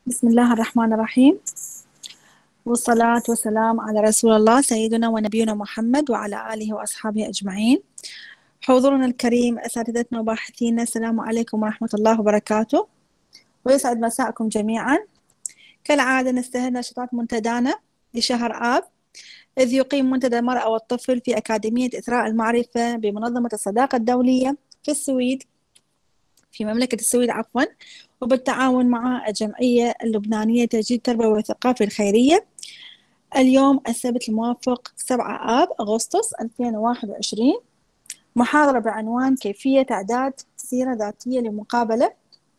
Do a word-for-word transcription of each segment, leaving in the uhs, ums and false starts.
بسم الله الرحمن الرحيم، والصلاة والسلام على رسول الله سيدنا ونبينا محمد وعلى آله وأصحابه أجمعين. حضورنا الكريم، أساتذتنا وباحثينا، السلام عليكم ورحمة الله وبركاته، ويسعد مساءكم جميعا. كالعادة نستهل نشاطات منتدانا لشهر آب، إذ يقيم منتدى المرأة والطفل في أكاديمية إثراء المعرفة بمنظمة الصداقة الدولية في السويد، في مملكة السويد عفوا، وبالتعاون مع الجمعية اللبنانية لتجديد التربوي والثقافي الخيرية. اليوم السبت الموافق سبعة آب أغسطس ألفين وواحد وعشرين، محاضرة بعنوان كيفية إعداد سيرة ذاتية لمقابلة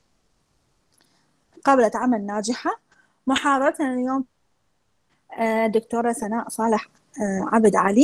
مقابلة عمل ناجحة. محاضرتنا اليوم دكتورة سناء صالح عبد علي.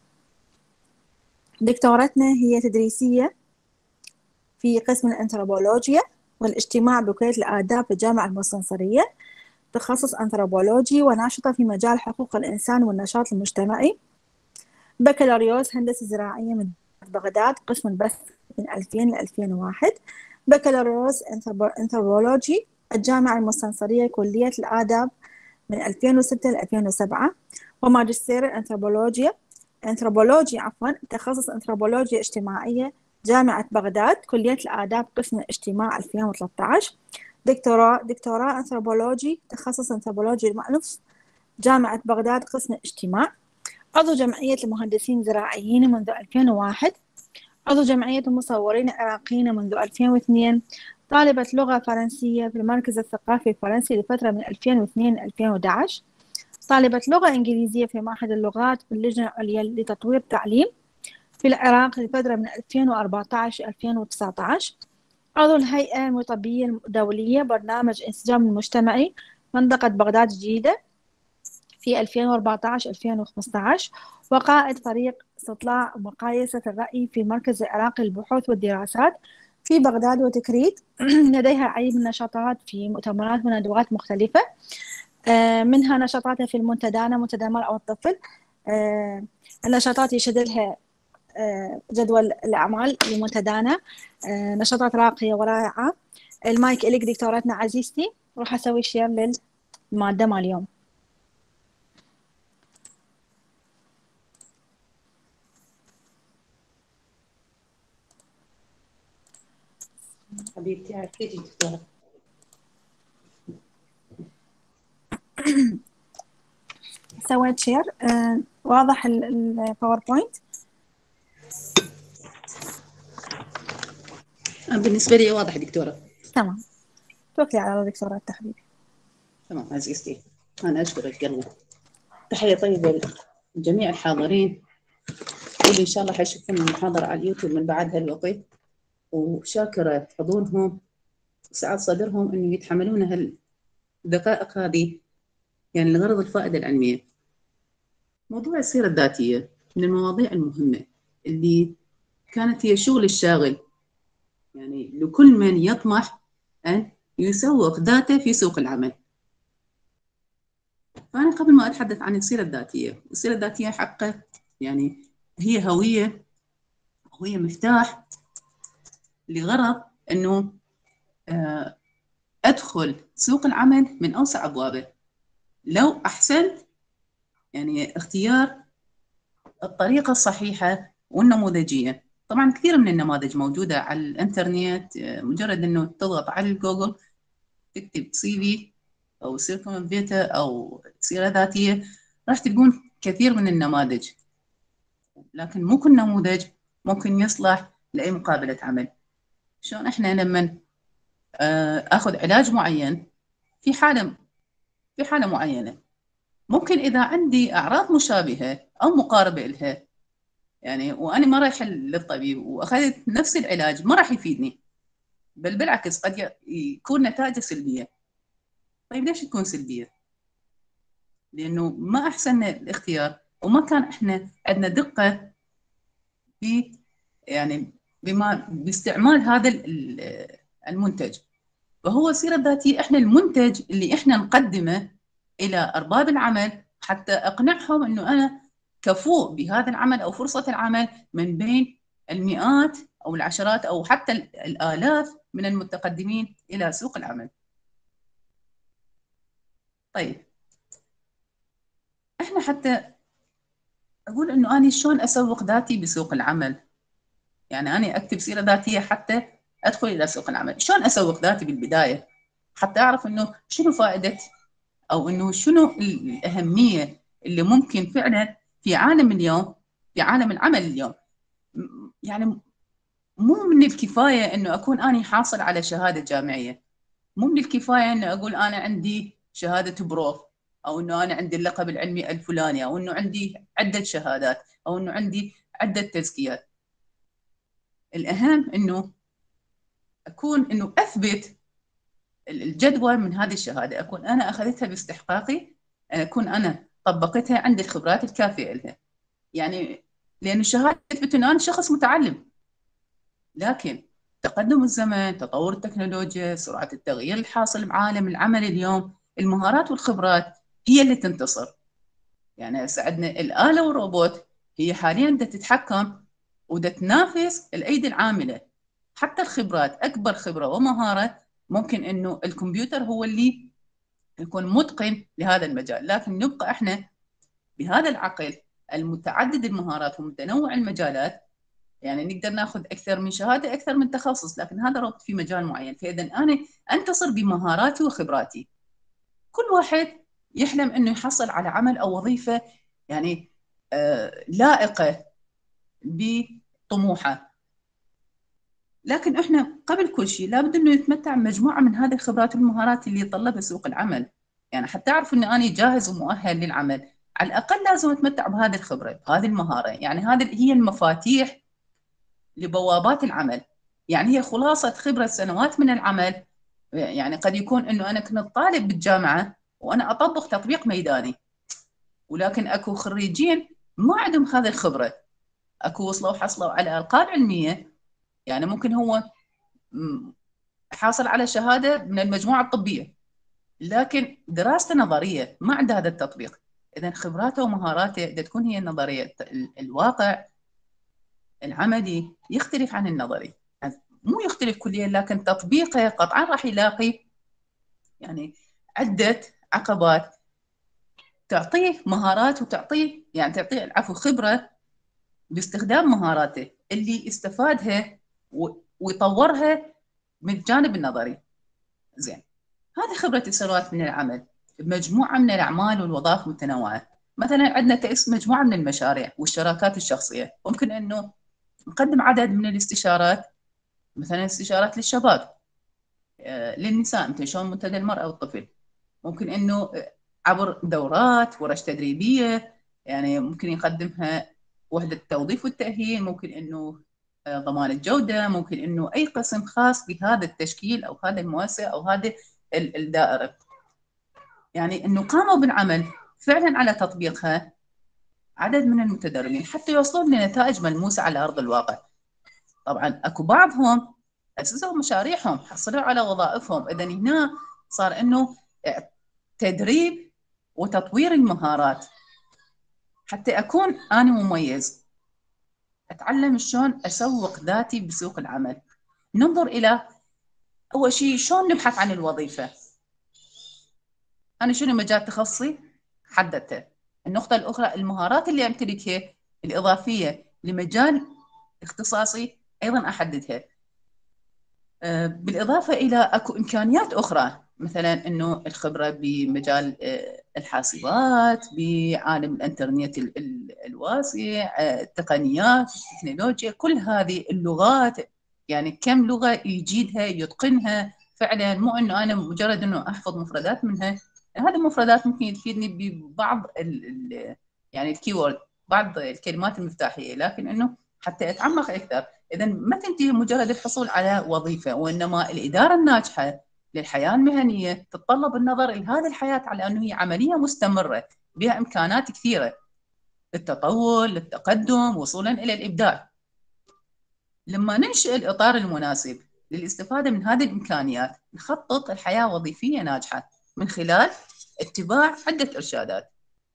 دكتورتنا هي تدريسية في قسم الأنثروبولوجيا والاجتماع بكلية الآداب في الجامعة المستنصرية، تخصص أنثروبولوجي، وناشطة في مجال حقوق الإنسان والنشاط المجتمعي. بكالوريوس هندسة زراعية من بغداد، قسم البث من ألفين ل ألفين وواحد. بكالوريوس أنثروبولوجي الجامعة المستنصرية كلية الآداب من ألفين وستة ل ألفين وسبعة. وماجستير الأنثروبولوجيا أنثروبولوجي عفوا تخصص أنثروبولوجيا اجتماعية جامعة بغداد كلية الآداب قسم الاجتماع ألفين وثلاثة عشر. دكتوراه دكتوراه أنثروبولوجي تخصص أنثروبولوجيا المأنوف جامعة بغداد قسم الاجتماع. عضو جمعية المهندسين الزراعيين منذ ألفين وواحد. عضو جمعية المصورين العراقيين منذ ألفين واثنين. طالبة لغة فرنسية في المركز الثقافي الفرنسي لفترة من ألفين واثنين ل ألفين وأحد عشر. طالبة لغة إنجليزية في معهد اللغات في اللجنة العليا لتطوير التعليم في العراق لفترة من ألفين وأربعة عشر ل ألفين وتسعة عشر. عضو الهيئة المطبية الدولية برنامج انسجام المجتمعي منطقة بغداد الجديدة في ألفين وأربعة عشر ألفين وخمسة عشر. وقائد فريق استطلاع ومقايسة الرأي في المركز العراقي للبحوث والدراسات في بغداد وتكريت. لديها العديد من النشاطات في مؤتمرات وندوات مختلفة، منها نشاطاتها في المنتدانا منتدى المرأة والطفل. النشاطات يشهد لها جدول الأعمال لمنتدانا، نشاطات راقية ورائعة. المايك إليك دكتورتنا عزيزتي، راح أسوي شير للمادة مال اليوم. حبيبتي عافيتي دكتورة. سويت شير. آه، واضح الباوربوينت؟ بالنسبة لي واضح دكتورة. تمام، توكلي على الله دكتورة حبيبي. تمام عزيزتي، أنا أشكرك قلبي. تحية طيبة لجميع الحاضرين واللي إن شاء الله حيشوفون المحاضرة على اليوتيوب من بعد هالوقت، وشاكرة حضورهم وسعة صدرهم إنه يتحملون هالدقائق هذه يعني لغرض الفائدة العلمية. موضوع السيرة الذاتية من المواضيع المهمة اللي كانت هي شغل الشاغل يعني لكل من يطمح أن يسوق ذاته في سوق العمل. فأنا قبل ما أتحدث عن السيرة الذاتية، السيرة الذاتية حقه يعني هي هوية هوية مفتاح لغرض أنه أدخل سوق العمل من أوسع أبوابه لو أحسنت يعني اختيار الطريقة الصحيحة والنموذجية. طبعا كثير من النماذج موجودة على الإنترنت، مجرد أنه تضغط على الجوجل تكتب سي في أو سيركم فيتا أو سيرة ذاتية راح تلقون كثير من النماذج، لكن مو كل نموذج ممكن يصلح لأي مقابلة عمل. شلون إحنا لما أخذ علاج معين في حالة في حالة معينة، ممكن إذا عندي أعراض مشابهة أو مقاربة لها يعني وأنا ما رايحة للطبيب وأخذت نفس العلاج ما راح يفيدني، بل بالعكس قد يكون نتائجه سلبية. طيب ليش تكون سلبية؟ لأنه ما أحسننا الاختيار وما كان إحنا عندنا دقة في يعني بما باستعمال هذا المنتج. فهو السيرة الذاتية إحنا المنتج اللي إحنا نقدمه إلى أرباب العمل حتى أقنعهم إنه أنا كفؤ بهذا العمل أو فرصة العمل من بين المئات أو العشرات أو حتى الآلاف من المتقدمين إلى سوق العمل. طيب احنا حتى اقول انه اني شلون اسوق ذاتي بسوق العمل، يعني اني اكتب سيره ذاتيه حتى ادخل الى سوق العمل، شلون اسوق ذاتي بالبدايه حتى اعرف انه شنو فائده او انه شنو الاهميه اللي ممكن فعلا في عالم اليوم، في عالم العمل اليوم. يعني مو من الكفايه انه اكون اني حاصل على شهاده جامعيه، مو من الكفايه انه اقول انا عندي شهاده بروف، او انه انا عندي اللقب العلمي الفلاني، او انه عندي عده شهادات، او انه عندي عده تزكيات. الاهم انه اكون انه اثبت الجدوى من هذه الشهاده، اكون انا اخذتها باستحقاقي، اكون انا طبقتها، عندي الخبرات الكافيه لها. يعني لان الشهاده تثبت انه انا شخص متعلم، لكن تقدم الزمن، تطور التكنولوجيا، سرعه التغيير الحاصل بعالم العمل اليوم، المهارات والخبرات هي اللي تنتصر. يعني ساعدنا الاله والروبوت هي حاليا بدها تتحكم وبدها تنافس الايدي العامله. حتى الخبرات، اكبر خبره ومهاره ممكن انه الكمبيوتر هو اللي يكون متقن لهذا المجال، لكن نبقى احنا بهذا العقل المتعدد المهارات ومتنوع المجالات. يعني نقدر ناخذ اكثر من شهاده، اكثر من تخصص، لكن هذا ربط في مجال معين. فاذا انا انتصر بمهاراتي وخبراتي. كل واحد يحلم انه يحصل على عمل او وظيفه يعني آه لائقه بطموحه، لكن احنا قبل كل شيء لابد انه يتمتع بمجموعه من هذه الخبرات والمهارات اللي يتطلبها سوق العمل. يعني حتى اعرف انه انا جاهز ومؤهل للعمل، على الاقل لازم اتمتع بهذه الخبره، بهذه المهاره. يعني هذه هي المفاتيح لبوابات العمل. يعني هي خلاصه خبره سنوات من العمل. يعني قد يكون انه انا كنت طالب بالجامعه وانا اطبق تطبيق ميداني، ولكن اكو خريجين ما عندهم هذه الخبره، اكو وصلوا حصلوا على القاب علميه، يعني ممكن هو حاصل على شهاده من المجموعه الطبيه، لكن دراسته نظريه ما عنده هذا التطبيق. اذا خبراته ومهاراته بدها تكون هي النظريه. الواقع العملي يختلف عن النظري، مو يختلف كليا، لكن تطبيقه قطعا راح يلاقي يعني عده عقبات تعطيه مهارات وتعطيه يعني تعطيه العفو خبره باستخدام مهاراته اللي استفادها ويطورها من الجانب النظري. زين، هذه خبرة السنوات من العمل بمجموعة من الأعمال والوظائف المتنوعة. مثلا عندنا تأسيس مجموعة من المشاريع والشراكات الشخصية، ممكن أنه نقدم عدد من الاستشارات، مثلا استشارات للشباب، للنساء مثل شلون منتدى المرأة والطفل. ممكن أنه عبر دورات، ورش تدريبية، يعني ممكن يقدمها وحدة التوظيف والتأهيل، ممكن أنه ضمان الجودة، ممكن أنه أي قسم خاص بهذا التشكيل أو هذا المؤسسة أو هذه الدائرة. يعني أنه قاموا بالعمل فعلا على تطبيقها عدد من المتدربين حتى يوصلون لنتائج ملموسة على أرض الواقع. طبعا أكو بعضهم أسسوا مشاريعهم، حصلوا على وظائفهم. إذن هنا صار أنه تدريب وتطوير المهارات حتى أكون أنا مميز، أتعلم شلون أسوق ذاتي بسوق العمل. ننظر إلى أول شيء شلون نبحث عن الوظيفة. أنا شنو مجال تخصصي؟ حددته. النقطة الأخرى المهارات اللي أمتلكها الإضافية لمجال اختصاصي أيضا أحددها. بالإضافة إلى أكو إمكانيات أخرى، مثلا أنه الخبرة بمجال الحاسبات، بعالم الإنترنت الواسع، التقنيات، التكنولوجيا، كل هذه اللغات. يعني كم لغة يجيدها يتقنها فعلا، مو أنه أنا مجرد أنه أحفظ مفردات منها. هذه المفردات ممكن تفيدني ببعض ال يعني الكيورد، بعض الكلمات المفتاحية، لكن أنه حتى أتعمق أكثر. إذا ما تنتهي مجرد الحصول على وظيفة، وإنما الإدارة الناجحة للحياة المهنية تتطلب النظر لهذه الحياة على أنه هي عملية مستمرة بها إمكانات كثيرة للتطور، للتقدم، وصولا إلى الإبداع. لما ننشئ الإطار المناسب للاستفادة من هذه الإمكانيات، نخطط الحياة وظيفية ناجحة من خلال اتباع عدة إرشادات.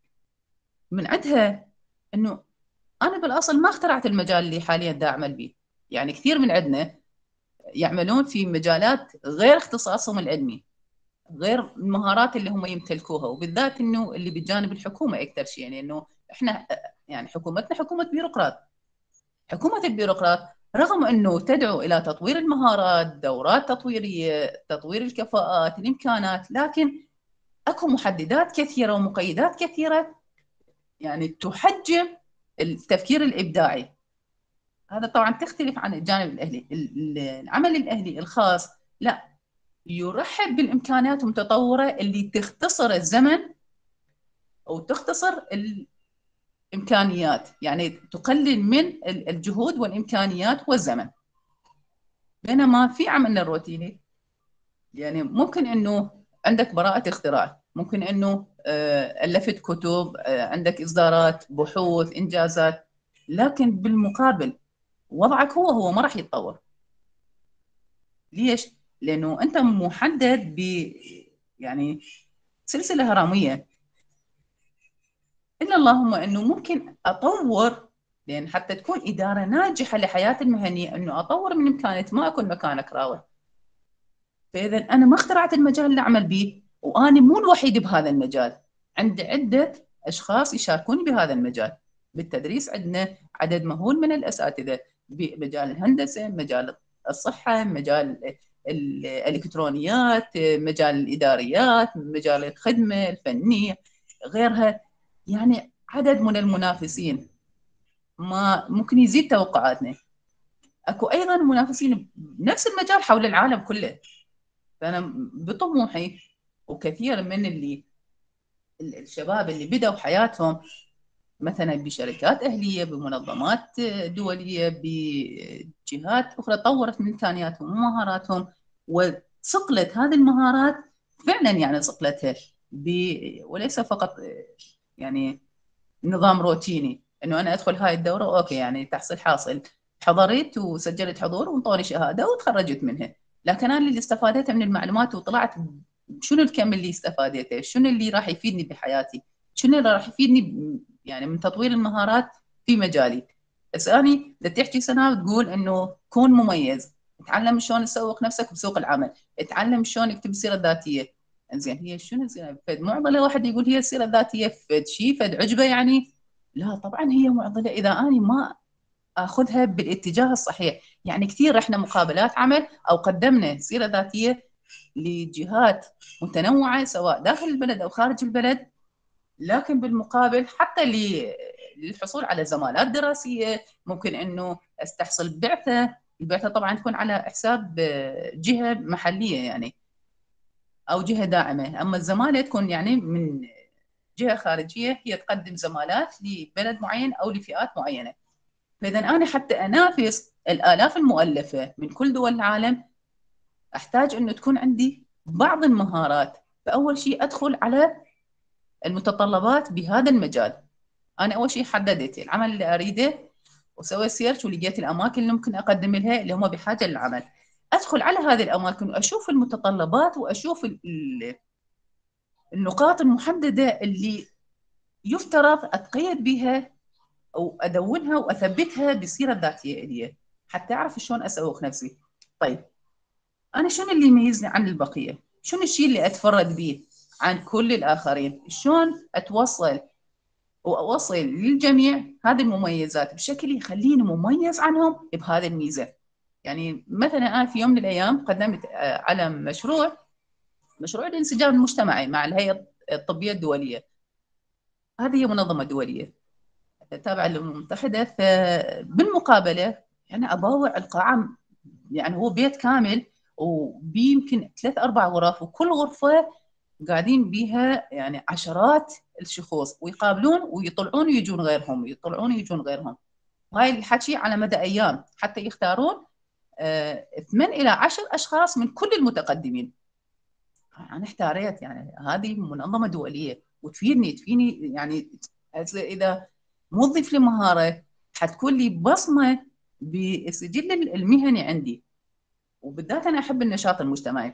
من عندها أنه أنا بالأصل ما اخترعت المجال اللي حاليا دا أعمل به. يعني كثير من عندنا يعملون في مجالات غير اختصاصهم العلمي، غير المهارات اللي هم يمتلكوها، وبالذات انه اللي بجانب الحكومه اكثر شيء، يعني انه احنا يعني حكومتنا حكومه بيروقراط. حكومه البيروقراط رغم انه تدعو الى تطوير المهارات، دورات تطويريه، تطوير الكفاءات، الامكانات، لكن اكو محددات كثيره ومقيدات كثيره يعني تحجم التفكير الابداعي. هذا طبعا تختلف عن الجانب الاهلي. العمل الاهلي الخاص لا، يرحب بالامكانات المتطوره اللي تختصر الزمن او تختصر الامكانيات، يعني تقلل من الجهود والامكانيات والزمن. بينما في عملنا الروتيني يعني ممكن انه عندك براءه اختراع، ممكن انه الفت كتب، عندك اصدارات، بحوث، انجازات، لكن بالمقابل وضعك هو هو ما راح يتطور. ليش؟ لانه انت محدد ب يعني سلسله هرميه. الا اللهم انه ممكن اطور، لان حتى تكون اداره ناجحه لحياتي المهنيه انه اطور من امكانياتي، ما اكون مكانك راوي. فاذا انا ما اخترعت المجال اللي اعمل به، وانا مو الوحيد بهذا المجال، عندي عده اشخاص يشاركوني بهذا المجال. بالتدريس عندنا عدد مهول من الاساتذه بمجال الهندسه، مجال الصحه، مجال الالكترونيات، مجال الاداريات، مجال الخدمه الفنيه، غيرها. يعني عدد من المنافسين ما ممكن يزيد توقعاتنا. اكو ايضا منافسين بنفس المجال حول العالم كله. فانا بطموحي، وكثير من اللي الشباب اللي بدأوا حياتهم مثلا بشركات اهليه، بمنظمات دوليه، بجهات اخرى، طورت من امكانياتهم ومهاراتهم، وصقلت هذه المهارات فعلا، يعني صقلتها وليس فقط يعني نظام روتيني انه انا ادخل هاي الدوره اوكي يعني تحصيل حاصل، حضرت وسجلت حضور وانطوني شهاده وتخرجت منها. لكن انا اللي استفادته من المعلومات وطلعت شنو الكم اللي استفادته، شنو اللي راح يفيدني بحياتي، شنو اللي راح يفيدني يعني من تطوير المهارات في مجالي. بس اني تحكي سنه وتقول انه كون مميز، اتعلم شلون تسوق نفسك بسوق العمل، اتعلم شلون اكتب السيره الذاتيه. انزين هي شنو السيره؟ فد معضله واحد يقول هي السيره الذاتيه فد شيء فد عجبه يعني؟ لا طبعا هي معضله اذا اني ما اخذها بالاتجاه الصحيح. يعني كثير احنا مقابلات عمل او قدمنا سيره ذاتيه لجهات متنوعه سواء داخل البلد او خارج البلد، لكن بالمقابل حتى للحصول على زمالات دراسيه، ممكن انه استحصل بعثه. البعثه طبعا تكون على حساب جهه محليه يعني او جهه داعمه، اما الزماله تكون يعني من جهه خارجيه هي تقدم زمالات لبلد معين او لفئات معينه. فاذا انا حتى انافس الالاف المؤلفه من كل دول العالم احتاج انه تكون عندي بعض المهارات. فاول شيء ادخل على المتطلبات بهذا المجال. انا اول شيء حددت العمل اللي اريده وسويت سيرش ولقيت الاماكن اللي ممكن اقدم لها اللي هم بحاجه للعمل. ادخل على هذه الاماكن واشوف المتطلبات واشوف النقاط المحدده اللي يفترض اتقيد بها او ادونها واثبتها بالسيره الذاتيه لي حتى اعرف شلون اسوق نفسي. طيب انا شنو اللي يميزني عن البقيه؟ شنو الشيء اللي اتفرد به عن كل الاخرين؟ شلون اتوصل واوصل للجميع هذه المميزات بشكل يخليني مميز عنهم بهذه الميزه. يعني مثلا انا في يوم من الايام قدمت على مشروع مشروع الانسجام المجتمعي مع الهيئه الطبيه الدوليه. هذه هي منظمه دوليه تابعه للامم المتحده. فبالمقابله يعني اباوع القاعه، يعني هو بيت كامل وبيمكن ثلاث اربع غرف، وكل غرفه قاعدين بيها يعني عشرات الشخوص، ويقابلون ويطلعون ويجون غيرهم، يطلعون ويجون غيرهم. وهاي الحكي على مدى ايام حتى يختارون ثمان الى عشر اشخاص من كل المتقدمين. انا احتاريت يعني هذه منظمه دوليه وتفيدني تفيدني يعني اذا موظف لي مهاره حتكون لي بصمه بالسجل المهني عندي. وبالذات انا احب النشاط المجتمعي.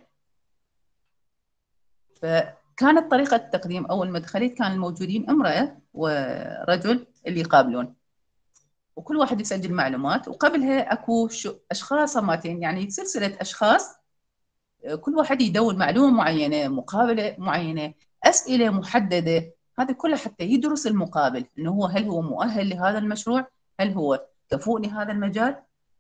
فكانت طريقه التقديم اول ما دخلت كان الموجودين امراه ورجل اللي يقابلون، وكل واحد يسجل معلومات، وقبلها اكو اشخاص صماتين يعني سلسله اشخاص كل واحد يدون معلومة معينة، مقابلة معينة، أسئلة محددة، هذا كله حتى يدرس المقابل إنه هو هل هو مؤهل لهذا المشروع، هل هو كفؤ لهذا المجال.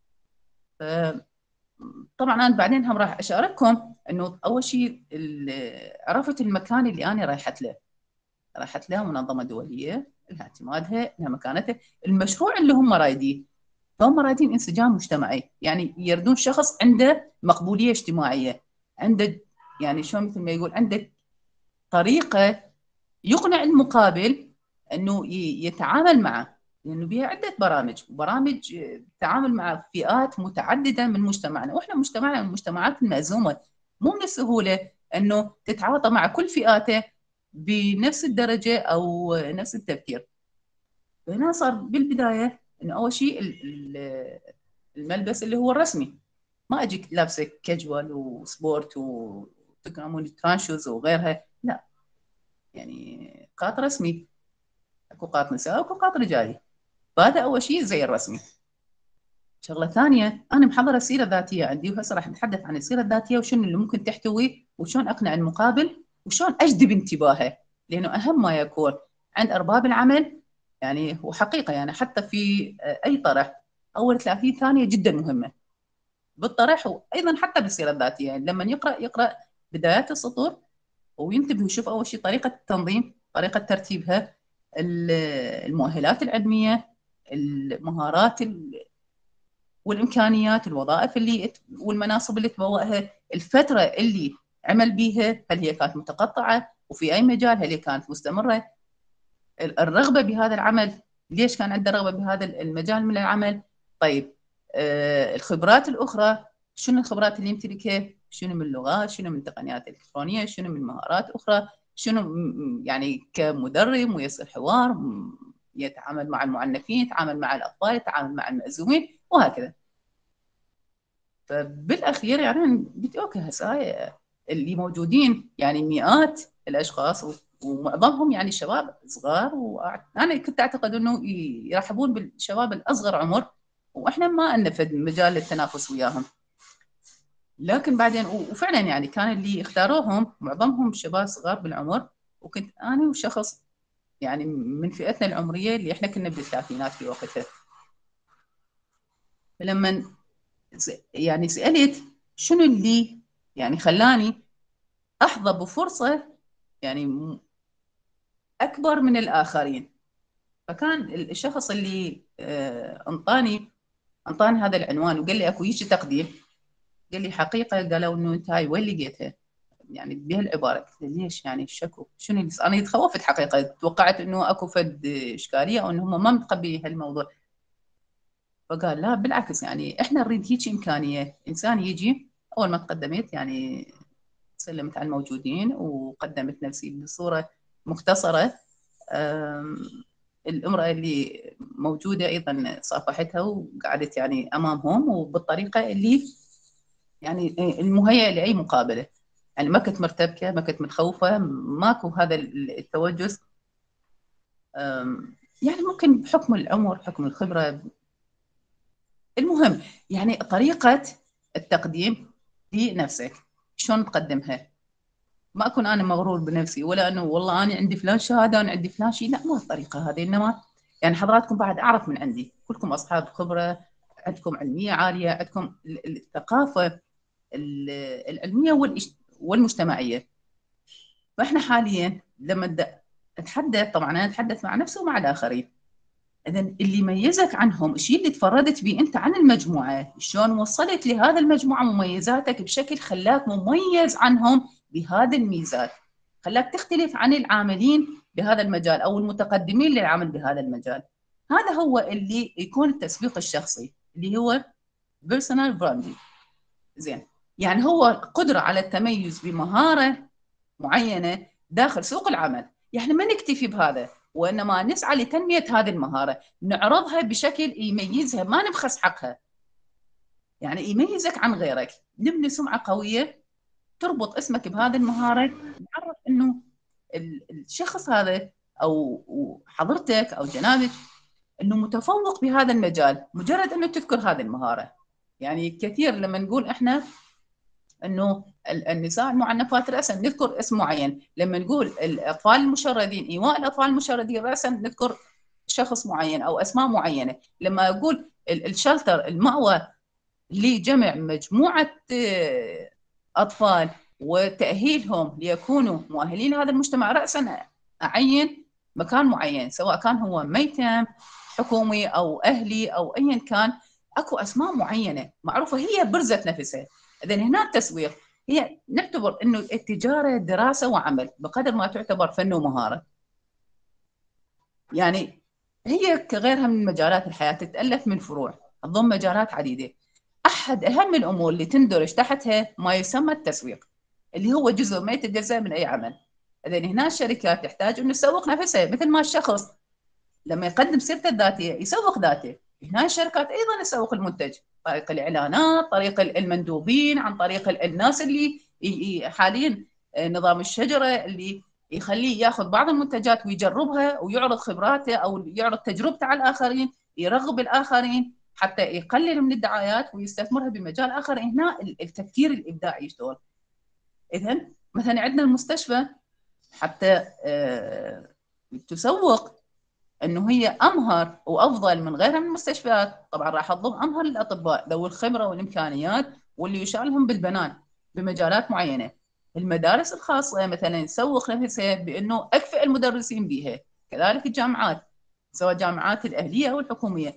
طبعا أنا بعدين هم راح أشارككم إنه أول شيء عرفت المكان اللي أنا رايحت له، راحت لها منظمة دولية لها اعتمادها لها مكانتها، المشروع اللي هم رايدين، فهم رايدين انسجام مجتمعي، يعني يردون شخص عنده مقبولية اجتماعية، عنده يعني شلون مثل ما يقول عنده طريقة يقنع المقابل انه يتعامل معه، لانه بها عدة برامج، برامج تعامل مع فئات متعددة من مجتمعنا، واحنا مجتمعنا من المجتمعات المأزومة، مو من السهولة انه تتعاطى مع كل فئاته بنفس الدرجة او نفس التفكير. فهنا صار بالبداية انه اول شيء الملبس اللي هو الرسمي، ما اجيك لابسه كاجوال وسبورت وتكرمون ترانشوز وغيرها، لا، يعني قاط رسمي، اكو قاط نساء واكو قاط رجالي، فهذا اول شيء زي الرسمي. شغله ثانيه، انا محضره سيره ذاتيه عندي، وهسه راح نتحدث عن السيره الذاتيه وشنو اللي ممكن تحتوي، وشلون اقنع المقابل، وشلون اجذب انتباهه، لانه اهم ما يكون عند ارباب العمل. يعني وحقيقه يعني حتى في اي طرح اول ثلاثين ثانيه جدا مهمه بالطرح، وايضا حتى بالسيره الذاتيه، يعني لما يقرا يقرا بدايات السطور وينتبه ويشوف اول شيء طريقه التنظيم، طريقه ترتيبها، المؤهلات العلميه، المهارات والامكانيات، الوظائف اللي والمناصب اللي تبوأها، الفتره اللي عمل بيها، هل هي كانت متقطعه وفي اي مجال، هل هي كانت مستمره، الرغبه بهذا العمل، ليش كان عنده رغبه بهذا المجال من العمل. طيب آه الخبرات الاخرى، شنو الخبرات اللي يمتلكها، شنو من لغات، شنو من تقنيات الكترونيه، شنو من مهارات اخرى، شنو يعني كمدرب ميسر حوار، يتعامل مع المعنفين، يتعامل مع الاطفال، يتعامل مع المأزومين، وهكذا. فبالاخير يعني بتوكل هسه اللي موجودين يعني مئات الاشخاص، ومعظمهم يعني شباب صغار، وانا كنت اعتقد انه يرحبون بالشباب الاصغر عمر، واحنا ما لنا فد مجال للتنافس وياهم. لكن بعدين وفعلا يعني كان اللي اختاروهم معظمهم شباب صغار بالعمر، وكنت انا وشخص يعني من فئتنا العمريه اللي احنا كنا بالثلاثينات في وقتها. فلما يعني سالت شنو اللي يعني خلاني احظى بفرصه يعني اكبر من الاخرين، فكان الشخص اللي انطاني انطاني هذا العنوان وقال لي اكو هيك تقديم، قال لي حقيقه قالوا انه انت هاي وين لقيتها، يعني بهالعباره. قلت له ليش يعني الشكو شنو اللي انا تخوفت حقيقه، توقعت انه اكو فد اشكاليه او انهم ما متقبلين هالموضوع. فقال لا بالعكس، يعني احنا نريد هيك امكانيه، انسان يجي. اول ما تقدمت يعني سلمت على الموجودين وقدمت نفسي بصوره مختصره، الامرأة اللي موجودة أيضا صافحتها وقعدت يعني أمامهم، وبالطريقة اللي يعني المهيئة لأي مقابلة، يعني ما كنت مرتبكة، ما كنت متخوفة، ماكو هذا التوجس. يعني ممكن بحكم العمر، بحكم الخبرة، المهم يعني طريقة التقديم لنفسك شلون تقدمها. ما أكون أنا مغرور بنفسي، ولا أنه والله أنا عندي فلان شهادة وأنا عندي فلان شيء، لا، مو الطريقة هذه. إنما يعني حضراتكم بعد أعرف من عندي، كلكم أصحاب خبرة، عندكم علمية عالية، عندكم الثقافة العلمية والمجتمعية. فإحنا حاليا لما نتحدث، طبعا أنا أتحدث مع نفسي ومع الآخرين، إذن اللي يميزك عنهم، الشيء اللي تفردت به أنت عن المجموعة، شلون وصلت لهذا المجموعة مميزاتك بشكل خلاك مميز عنهم بهذه الميزات، خلاك تختلف عن العاملين بهذا المجال أو المتقدمين للعمل بهذا المجال. هذا هو اللي يكون التسويق الشخصي، اللي هو personal branding. زين، يعني هو قدرة على التميز بمهارة معينة داخل سوق العمل. يعني ما نكتفي بهذا، وإنما نسعى لتنمية هذه المهارة، نعرضها بشكل يميزها، ما نبخس حقها، يعني يميزك عن غيرك، نبني سمعة قوية تربط اسمك بهذه المهارة، نعرف إنه الشخص هذا أو حضرتك أو جنابك إنه متفوق بهذا المجال، مجرد إنه تذكر هذه المهارة. يعني كثير لما نقول إحنا انه النساء المعنفات راسا نذكر اسم معين، لما نقول الاطفال المشردين، ايواء الاطفال المشردين راسا نذكر شخص معين او اسماء معينه. لما اقول الشلتر المأوى لجمع مجموعه اطفال وتاهيلهم ليكونوا مؤهلين لهذا المجتمع راسا اعين مكان معين، سواء كان هو ميتم حكومي او اهلي او ايا كان، اكو اسماء معينه معروفه هي برزت نفسها. اذا هنا التسويق هي نعتبر انه التجاره دراسه وعمل بقدر ما تعتبر فن ومهاره. يعني هي كغيرها من مجالات الحياه تتالف من فروع تضم مجالات عديده. احد اهم الامور اللي تندرج تحتها ما يسمى التسويق، اللي هو جزء ما يتجزا من اي عمل. اذا هنا الشركات تحتاج انه تسوق نفسها، مثل ما الشخص لما يقدم سيرته الذاتيه يسوق ذاته، هنا الشركات ايضا تسوق المنتج، طريق الاعلانات، طريق المندوبين، عن طريق الناس اللي حاليا نظام الشجره اللي يخليه ياخذ بعض المنتجات ويجربها ويعرض خبراته او يعرض تجربته على الاخرين، يرغب الاخرين حتى يقلل من الدعايات ويستثمرها بمجال اخر. هنا التفكير الابداعي يشتغل. اذا مثلا عندنا المستشفى حتى تسوق انه هي امهر وافضل من غيرها من المستشفيات، طبعا راح تضم امهر الاطباء ذوي الخبره والامكانيات واللي يشغلهم بالبنان بمجالات معينه. المدارس الخاصه مثلا تسوق نفسها بانه اكفئ المدرسين بها، كذلك الجامعات سواء الجامعات الاهليه او الحكوميه،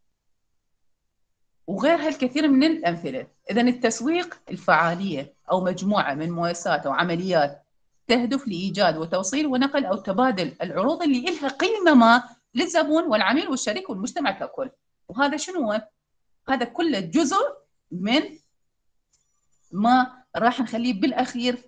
وغيرها الكثير من الامثله. اذا التسويق الفعاليه او مجموعه من مؤسسات او عمليات تهدف لايجاد وتوصيل ونقل او تبادل العروض اللي لها قيمه ما للزبون والعميل والشريك والمجتمع ككل. وهذا شنو هو؟ هذا كله جزء من ما راح نخليه بالاخير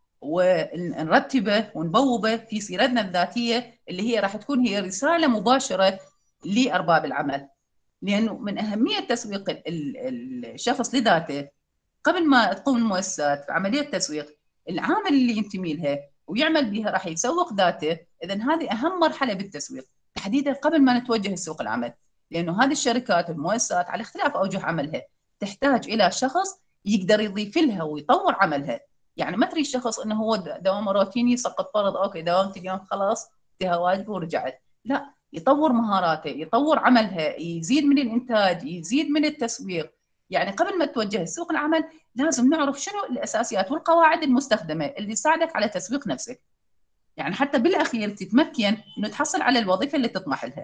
ونرتبه ونبوبه في سيرتنا الذاتيه، اللي هي راح تكون هي رساله مباشره لارباب العمل. لانه من اهميه تسويق الشخص لذاته قبل ما تقوم المؤسسات في عمليه تسويق، العامل اللي ينتمي لها ويعمل بها راح يسوق ذاته. اذا هذه اهم مرحله بالتسويق تحديدا قبل ما نتوجه لسوق العمل، لانه هذه الشركات والمؤسسات على اختلاف اوجه عملها تحتاج الى شخص يقدر يضيف لها ويطور عملها. يعني ما تريد شخص انه هو دوام روتيني سقط فرض اوكي داومت اليوم خلاص انتهى واجب ورجعت، لا، يطور مهاراته، يطور عملها، يزيد من الانتاج، يزيد من التسويق. يعني قبل ما تتوجه لسوق العمل لازم نعرف شنو الاساسيات والقواعد المستخدمه اللي تساعدك على تسويق نفسك، يعني حتى بالاخير تتمكن انه تحصل على الوظيفه اللي تطمح لها.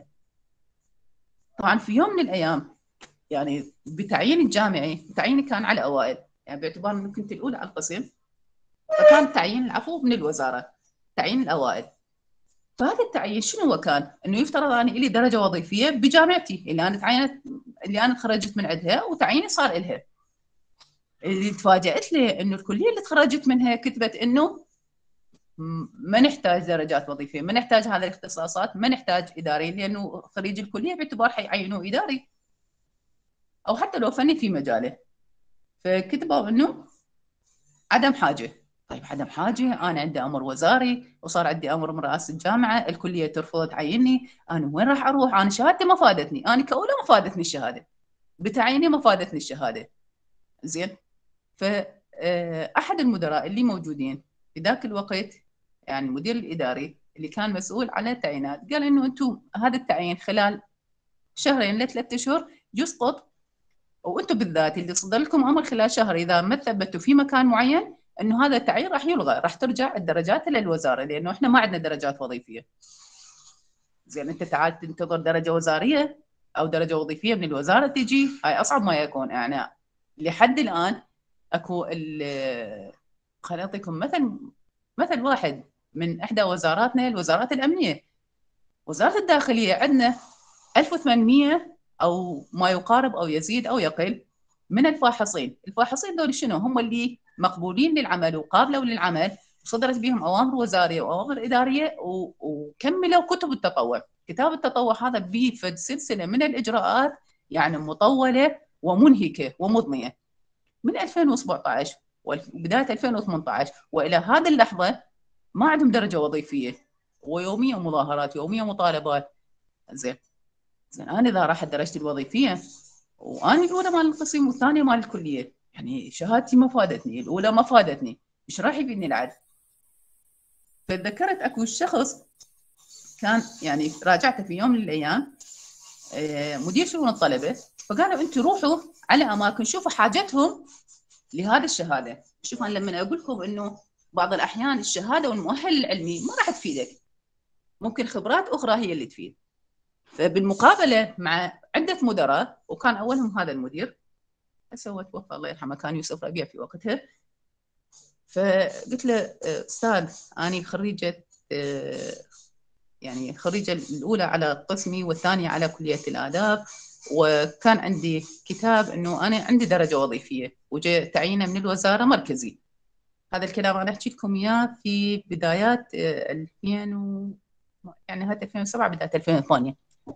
طبعا في يوم من الايام يعني بتعيين الجامعي، تعييني كان على الاوائل، يعني باعتبار انه كنت الاولى على القسم، فكان التعيين العفو من الوزاره، تعيين الاوائل. فهذا التعيين شنو هو كان؟ انه يفترض اني لي درجه وظيفيه بجامعتي اللي انا تعينت اللي انا تخرجت من عندها وتعييني صار لها. اللي تفاجأت له انه الكليه اللي تخرجت منها كتبت انه ما نحتاج درجات وظيفيه، ما نحتاج هذه الاختصاصات، ما نحتاج اداري، لانه خريج الكليه باعتبار حيعينوه اداري او حتى لو فني في مجاله. فكتبوا انه عدم حاجه. طيب عدم حاجه، انا عندي امر وزاري وصار عندي امر من رئاسه الجامعه، الكليه ترفض تعيني، انا وين راح اروح؟ انا شهادتي ما فادتني، انا كاولى ما فادتني الشهاده، بتعييني ما فادتني الشهاده. زين، فاحد المدراء اللي موجودين في ذاك الوقت، يعني المدير الاداري اللي كان مسؤول على التعيينات، قال انه انتم هذا التعيين خلال شهرين لثلاث اشهر يسقط، وانتم بالذات اللي صدر لكم امر خلال شهر اذا ما ثبتوا في مكان معين انه هذا التعيين راح يلغى، راح ترجع الدرجات للوزاره، لانه احنا ما عندنا درجات وظيفيه. زين، انت تعال تنتظر درجه وزاريه او درجه وظيفيه من الوزاره تجي، هاي اصعب ما يكون. يعني لحد الان اكو خليني اعطيكم مثل مثل واحد من احدى وزاراتنا، الوزارات الامنيه. وزاره الداخليه عندنا ألف وثمانمئة او ما يقارب او يزيد او يقل من الفاحصين. الفاحصين دول شنو؟ هم اللي مقبولين للعمل وقابلوا للعمل وصدرت بهم اوامر وزاريه واوامر اداريه وكملوا كتب التطوع. كتاب التطوع هذا بيفد سلسله من الاجراءات يعني مطوله ومنهكه ومضنيه من ألفين وسبعة عشر وبدايه ألفين وثمانية عشر والى هذه اللحظه ما عندهم درجه وظيفيه، ويوميا مظاهرات، يوميا مطالبات. زين زين انا اذا راحت درجتي الوظيفيه وانا الاولى مال القسم والثانيه مال الكليه، يعني شهادتي ما فادتني، الاولى ما فادتني، ايش راح يفيدني العد؟ فتذكرت اكو شخص كان يعني راجعته في يوم من الايام مدير شؤون الطلبه، فقالوا انتم روحوا على اماكن شوفوا حاجتهم لهذه الشهاده. شوف انا لما اقول لكم انه بعض الاحيان الشهاده والمؤهل العلمي ما راح تفيدك، ممكن خبرات اخرى هي اللي تفيد. فبالمقابله مع عده مدراء وكان اولهم هذا المدير، هسه توفى الله يرحمه، كان يوسف ربيع في وقتها. فقلت له استاذ انا خريجه يعني خريجه الاولى على قسمي والثانيه على كليه الاداب، وكان عندي كتاب انه انا عندي درجه وظيفيه وجاء تعيينه من الوزاره مركزي. هذا الكلام انا احكي لكم اياه في بدايات ألفين و... يعني هذا ألفين وسبعة بدايه ألفين وثمانية.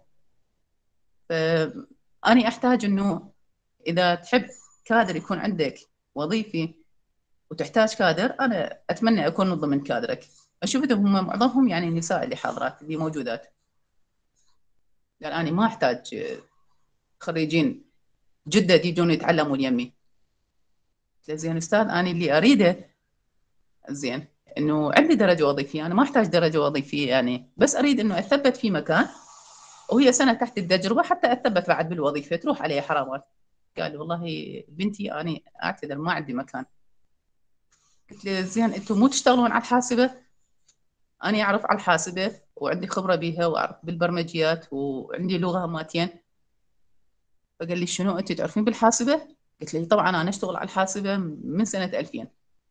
فاني احتاج انه اذا تحب كادر يكون عندك وظيفي وتحتاج كادر، انا اتمنى اكون من ضمن كادرك. اشوفهم هم معظمهم يعني النساء اللي حاضرات اللي موجودات. قال انا ما احتاج خريجين جدد يجون يتعلموا يمي. زين استاذ انا اللي اريده زين انه عندي درجه وظيفيه، انا ما احتاج درجه وظيفيه يعني، بس اريد انه اثبت في مكان وهي سنه تحت التجربه حتى اثبت بعد بالوظيفه تروح علي حرامات. قال والله بنتي انا اعتذر ما عندي مكان. قلت له زين انتم مو تشتغلون على الحاسبه؟ انا اعرف على الحاسبه وعندي خبره بيها واعرف بالبرمجيات وعندي لغه ماتين. فقال لي شنو انت تعرفين بالحاسبه؟ قلت له طبعا انا اشتغل على الحاسبه من سنه ألفين،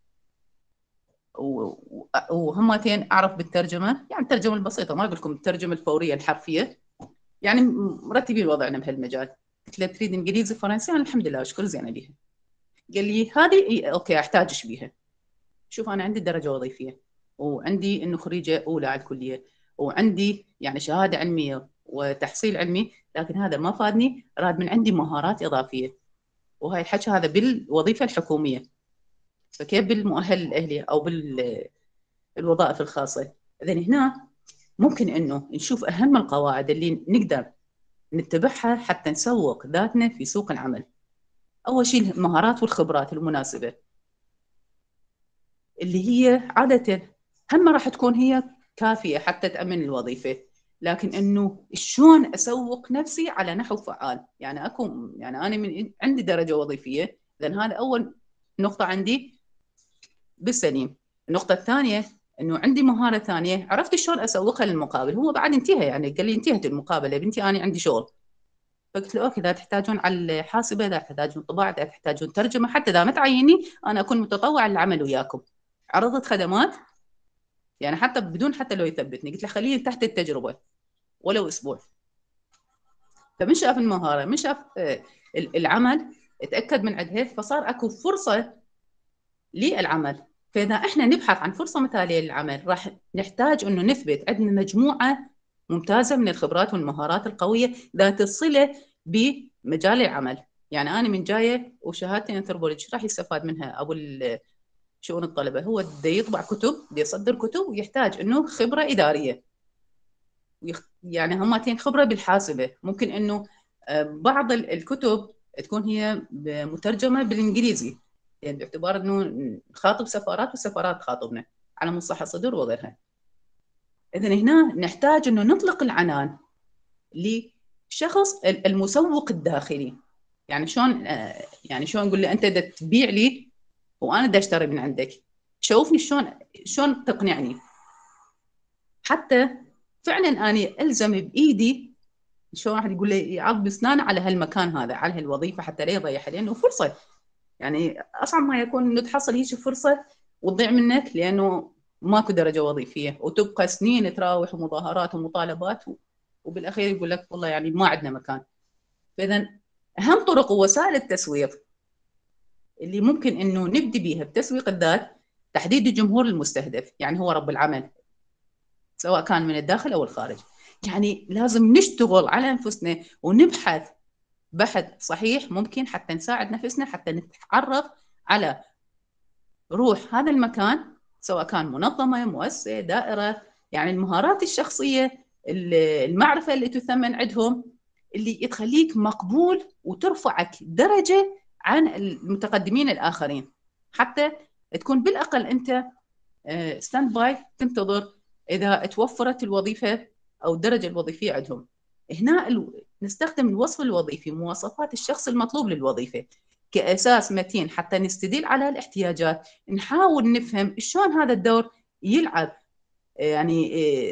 وهمتين اعرف بالترجمه، يعني الترجمه البسيطه، ما اقول لكم الترجمه الفوريه الحرفيه، يعني مرتبين وضعنا بهالمجال. قلت له تريد انجليزي فرنسي؟ انا الحمد لله اشكر زينه بيها. قال لي هذه اوكي احتاجش بيها. شوف انا عندي درجه وظيفيه وعندي انه خريجه اولى على الكليه وعندي يعني شهاده علميه وتحصيل علمي، لكن هذا ما فادني، راد من عندي مهارات اضافيه، وهاي الحكي هذا بالوظيفه الحكوميه، فكيف بالمؤهل الاهلي او بالوظائف الخاصه؟ اذا هنا ممكن انه نشوف اهم القواعد اللي نقدر نتبعها حتى نسوق ذاتنا في سوق العمل. اول شيء المهارات والخبرات المناسبه اللي هي عاده هم راح تكون هي كافيه حتى تامن الوظيفه، لكن انه شلون اسوق نفسي على نحو فعال. يعني اكون يعني انا من عندي درجه وظيفيه، اذا هذا اول نقطه عندي بالسليم. النقطه الثانيه انه عندي مهاره ثانيه عرفت شلون اسوقها للمقابل. هو بعد انتهى يعني قال لي انتهت المقابله بنتي انا عندي شغل. فقلت له اوكي اذا تحتاجون على الحاسبه، اذا تحتاجون طباعه، اذا تحتاجون ترجمه، حتى اذا ما تعيني انا اكون متطوع للعمل وياكم. عرضت خدمات يعني حتى بدون حتى لو يثبتني، قلت له خليني تحت التجربه ولو اسبوع. فمن شاف المهاره من شاف العمل تاكد من عندها، فصار اكو فرصه للعمل. فاذا احنا نبحث عن فرصه مثاليه للعمل راح نحتاج انه نثبت عندنا مجموعه ممتازه من الخبرات والمهارات القويه ذات الصله بمجال العمل. يعني انا من جايه وشهادتي انثروبولوجي راح يستفاد منها ابو شؤون الطلبه، هو بده يطبع كتب، بده يصدر كتب، ويحتاج انه خبره اداريه، يعني همتين خبره بالحاسبه. ممكن انه بعض الكتب تكون هي مترجمه بالانجليزي، يعني باعتبار انه نخاطب سفارات والسفارات تخاطبنا على مصلحه صدر وغيرها. اذا هنا نحتاج انه نطلق العنان لشخص المسوق الداخلي. يعني شلون يعني شلون نقول له انت بدك تبيع لي وانا بدي اشتري من عندك، شوفني شلون شلون تقنعني حتى فعلا اني الزم بايدي. شلون واحد يقول لي يعض باسنانه على هالمكان هذا على هالوظيفه حتى لا يضيعها، لانه فرصه. يعني اصعب ما يكون انه تحصل هيك فرصه وتضيع منك لانه ماكو درجه وظيفيه، وتبقى سنين تراوح ومظاهرات ومطالبات، وبالاخير يقول لك والله يعني ما عندنا مكان. فاذا اهم طرق ووسائل التسويق اللي ممكن انه نبدي بيها بتسويق الذات تحديد الجمهور المستهدف، يعني هو رب العمل سواء كان من الداخل او الخارج. يعني لازم نشتغل على انفسنا ونبحث بحث صحيح ممكن حتى نساعد نفسنا، حتى نتعرف على روح هذا المكان سواء كان منظمه، مؤسسه، دائره. يعني المهارات الشخصيه، المعرفه اللي تثمن عندهم، اللي تخليك مقبول وترفعك درجه عن المتقدمين الآخرين، حتى تكون بالأقل أنت ستاند باي تنتظر إذا توفرت الوظيفة أو الدرجة الوظيفية عندهم. هنا نستخدم الوصف الوظيفي، مواصفات الشخص المطلوب للوظيفة، كأساس متين حتى نستدل على الاحتياجات، نحاول نفهم شلون هذا الدور يلعب، يعني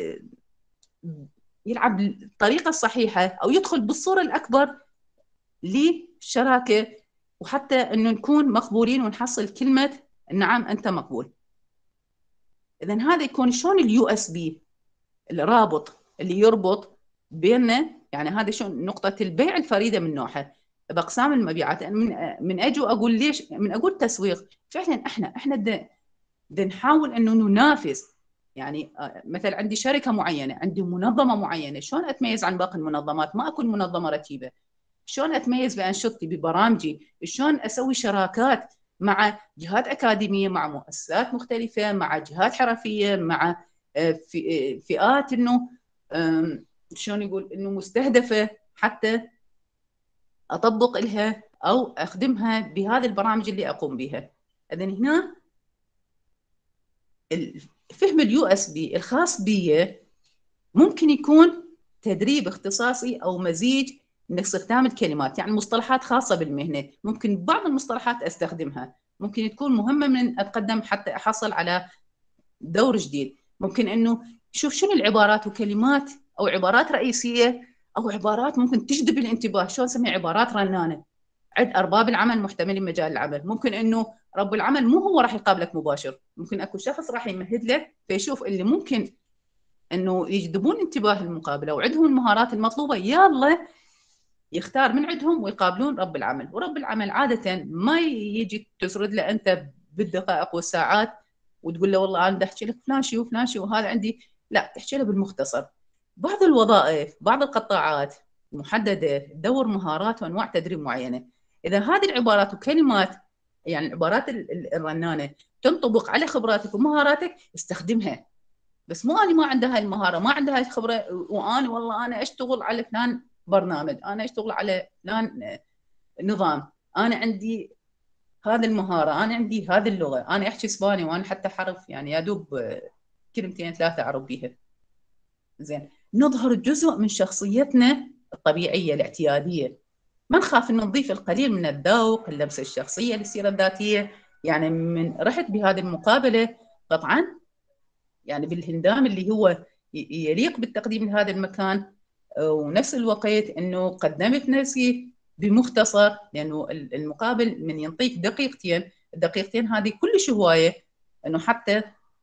يلعب بالطريقة الصحيحة أو يدخل بالصورة الأكبر للشراكة، وحتى أنه نكون مقبولين ونحصل كلمة نعم أنت مقبول. إذن هذا يكون شلون اليو اس بي، الرابط اللي يربط بيننا، يعني هذا شلون نقطة البيع الفريدة من نوعها بأقسام المبيعات. من من أجو أقول ليش، من أقول تسويق، فعلا إحنا إحنا بدنا نحاول إنه ننافس. يعني مثلا عندي شركة معينة، عندي منظمة معينة، شلون أتميز عن باقي المنظمات؟ ما أكون منظمة رتيبة. شلون أتميز بأنشطتي ببرامجي؟ شلون أسوي شراكات مع جهات أكاديمية، مع مؤسسات مختلفة، مع جهات حرفية، مع فئات إنه شلون يقول إنه مستهدفة، حتى أطبق لها أو أخدمها بهذه البرامج اللي أقوم بها. إذن هنا فهم اليو اس بي الخاص بي ممكن يكون تدريب اختصاصي أو مزيج من استخدام الكلمات، يعني مصطلحات خاصة بالمهنة. ممكن بعض المصطلحات أستخدمها، ممكن تكون مهمة من أتقدم حتى أحصل على دور جديد. ممكن أنه شوف شنو العبارات وكلمات أو عبارات رئيسية أو عبارات ممكن تجذب الانتباه، شلون نسميها عبارات رنانة عند أرباب العمل محتملين مجال العمل. ممكن أنه رب العمل مو هو راح يقابلك مباشر، ممكن أكو شخص راح يمهد لك فيشوف اللي ممكن أنه يجذبون انتباه المقابلة وعندهم المهارات المطلوبة، يلا يختار من عندهم ويقابلون رب العمل. ورب العمل عادة ما يجي تسرد له أنت بالدقائق والساعات وتقول له والله أنا بدي أحكي لك فلان شيء وفلان شيء وهذا عندي، لا، تحكي له بالمختصر. بعض الوظائف، بعض القطاعات محددة تدور مهارات وأنواع تدريب معينة. إذا هذه العبارات وكلمات، يعني العبارات الرنانة، تنطبق على خبراتك ومهاراتك، استخدمها. بس مو أنا ما عندها هاي المهارة، ما عندها هاي الخبرة، وأنا والله أنا أشتغل على فلان برنامج، أنا أشتغل على فلان نظام، أنا عندي هذه المهارة، أنا عندي هذه اللغة، أنا أحكي إسباني وأنا حتى حرف يعني يا دوب كلمتين ثلاثة أعرف بيها. زين، نظهر جزء من شخصيتنا الطبيعية الاعتيادية. ما نخاف إن نضيف القليل من الذوق، اللمسة الشخصية للسيرة الذاتية. يعني من رحت بهذه المقابلة قطعاً يعني بالهندام اللي هو يليق بالتقديم لهذا المكان، ونفس الوقت انه قدمت نفسي بمختصر، لانه المقابل من ينطيك دقيقتين، الدقيقتين هذه كلش هوايه انه حتى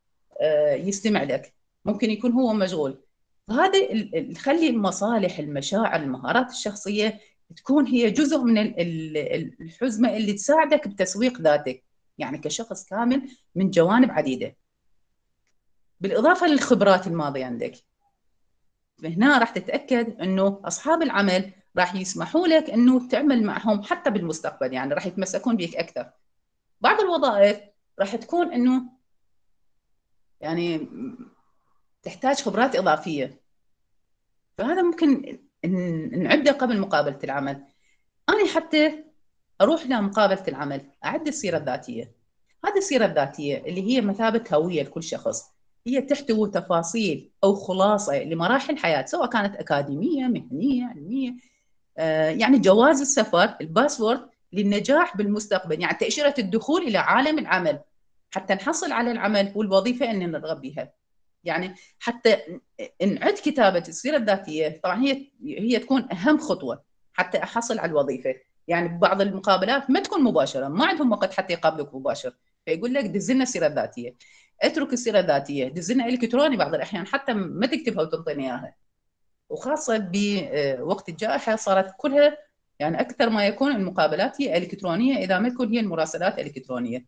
يستمع لك، ممكن يكون هو مشغول. فهذا خلي المصالح، المشاعر، المهارات الشخصيه تكون هي جزء من الحزمه اللي تساعدك بتسويق ذاتك، يعني كشخص كامل من جوانب عديده، بالاضافه للخبرات الماضيه عندك. فهنا راح تتاكد انه اصحاب العمل راح يسمحوا لك انه تعمل معهم حتى بالمستقبل، يعني راح يتمسكون بك اكثر. بعض الوظائف راح تكون انه يعني تحتاج خبرات اضافيه، فهذا ممكن نعده قبل مقابله العمل. انا حتى اروح لمقابله العمل اعد السيره الذاتيه. هذه السيره الذاتيه اللي هي مثابه هويه لكل شخص، هي تحتوي تفاصيل أو خلاصة لمراحل حياة، سواء كانت أكاديمية، مهنية، علمية، آه يعني جواز السفر، الباسبورت للنجاح بالمستقبل، يعني تأشيرة الدخول إلى عالم العمل حتى نحصل على العمل والوظيفة أن نرغب بها. يعني حتى نعد كتابة السيرة الذاتية، طبعا هي هي تكون أهم خطوة حتى أحصل على الوظيفة. يعني ببعض المقابلات ما تكون مباشرة، ما عندهم وقت حتى يقابلوك مباشر، فيقول لك دز لنا السيرة الذاتية، اترك السيره الذاتيه، دز لنا الكتروني بعض الاحيان حتى ما تكتبها وتنطيني اياها. وخاصه بوقت الجائحه صارت كلها يعني اكثر ما يكون المقابلات هي الكترونيه، اذا ما تكون هي المراسلات الكترونيه.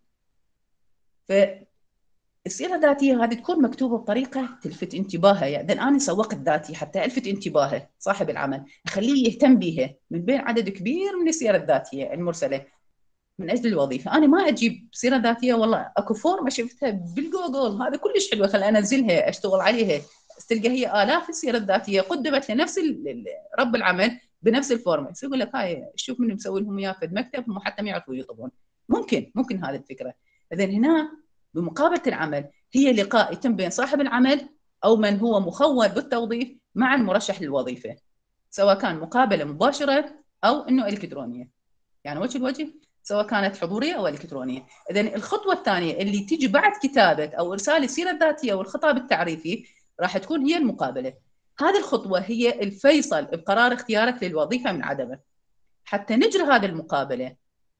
فالسيره الذاتيه هذه تكون مكتوبه بطريقه تلفت انتباهه، يعني انا سوقت ذاتي حتى الفت انتباهه صاحب العمل، اخليه يهتم بها من بين عدد كبير من السير الذاتيه المرسله من اجل الوظيفه. انا ما اجيب سيره ذاتيه والله اكو فورمه شفتها بالجوجل هذا كلش حلوه خل انزلها اشتغل عليها، تلقى هي الاف السيره الذاتيه قدمت لنفس رب العمل بنفس الفورمه، يقول لك هاي شوف من مسوي لهم اياه في المكتب، هم حتى ما يعرفوا يطبون. ممكن ممكن هذه الفكره. اذا هنا بمقابله العمل هي لقاء يتم بين صاحب العمل او من هو مخول بالتوظيف مع المرشح للوظيفه، سواء كان مقابله مباشره او انه الكترونيه، يعني وجه لوجه، سواء كانت حضوريه او الكترونيه. اذا الخطوه الثانيه اللي تيجي بعد كتابه او ارسال السيره الذاتيه والخطاب التعريفي راح تكون هي المقابله. هذه الخطوه هي الفيصل بقرار اختيارك للوظيفه من عدمه. حتى نجري هذه المقابله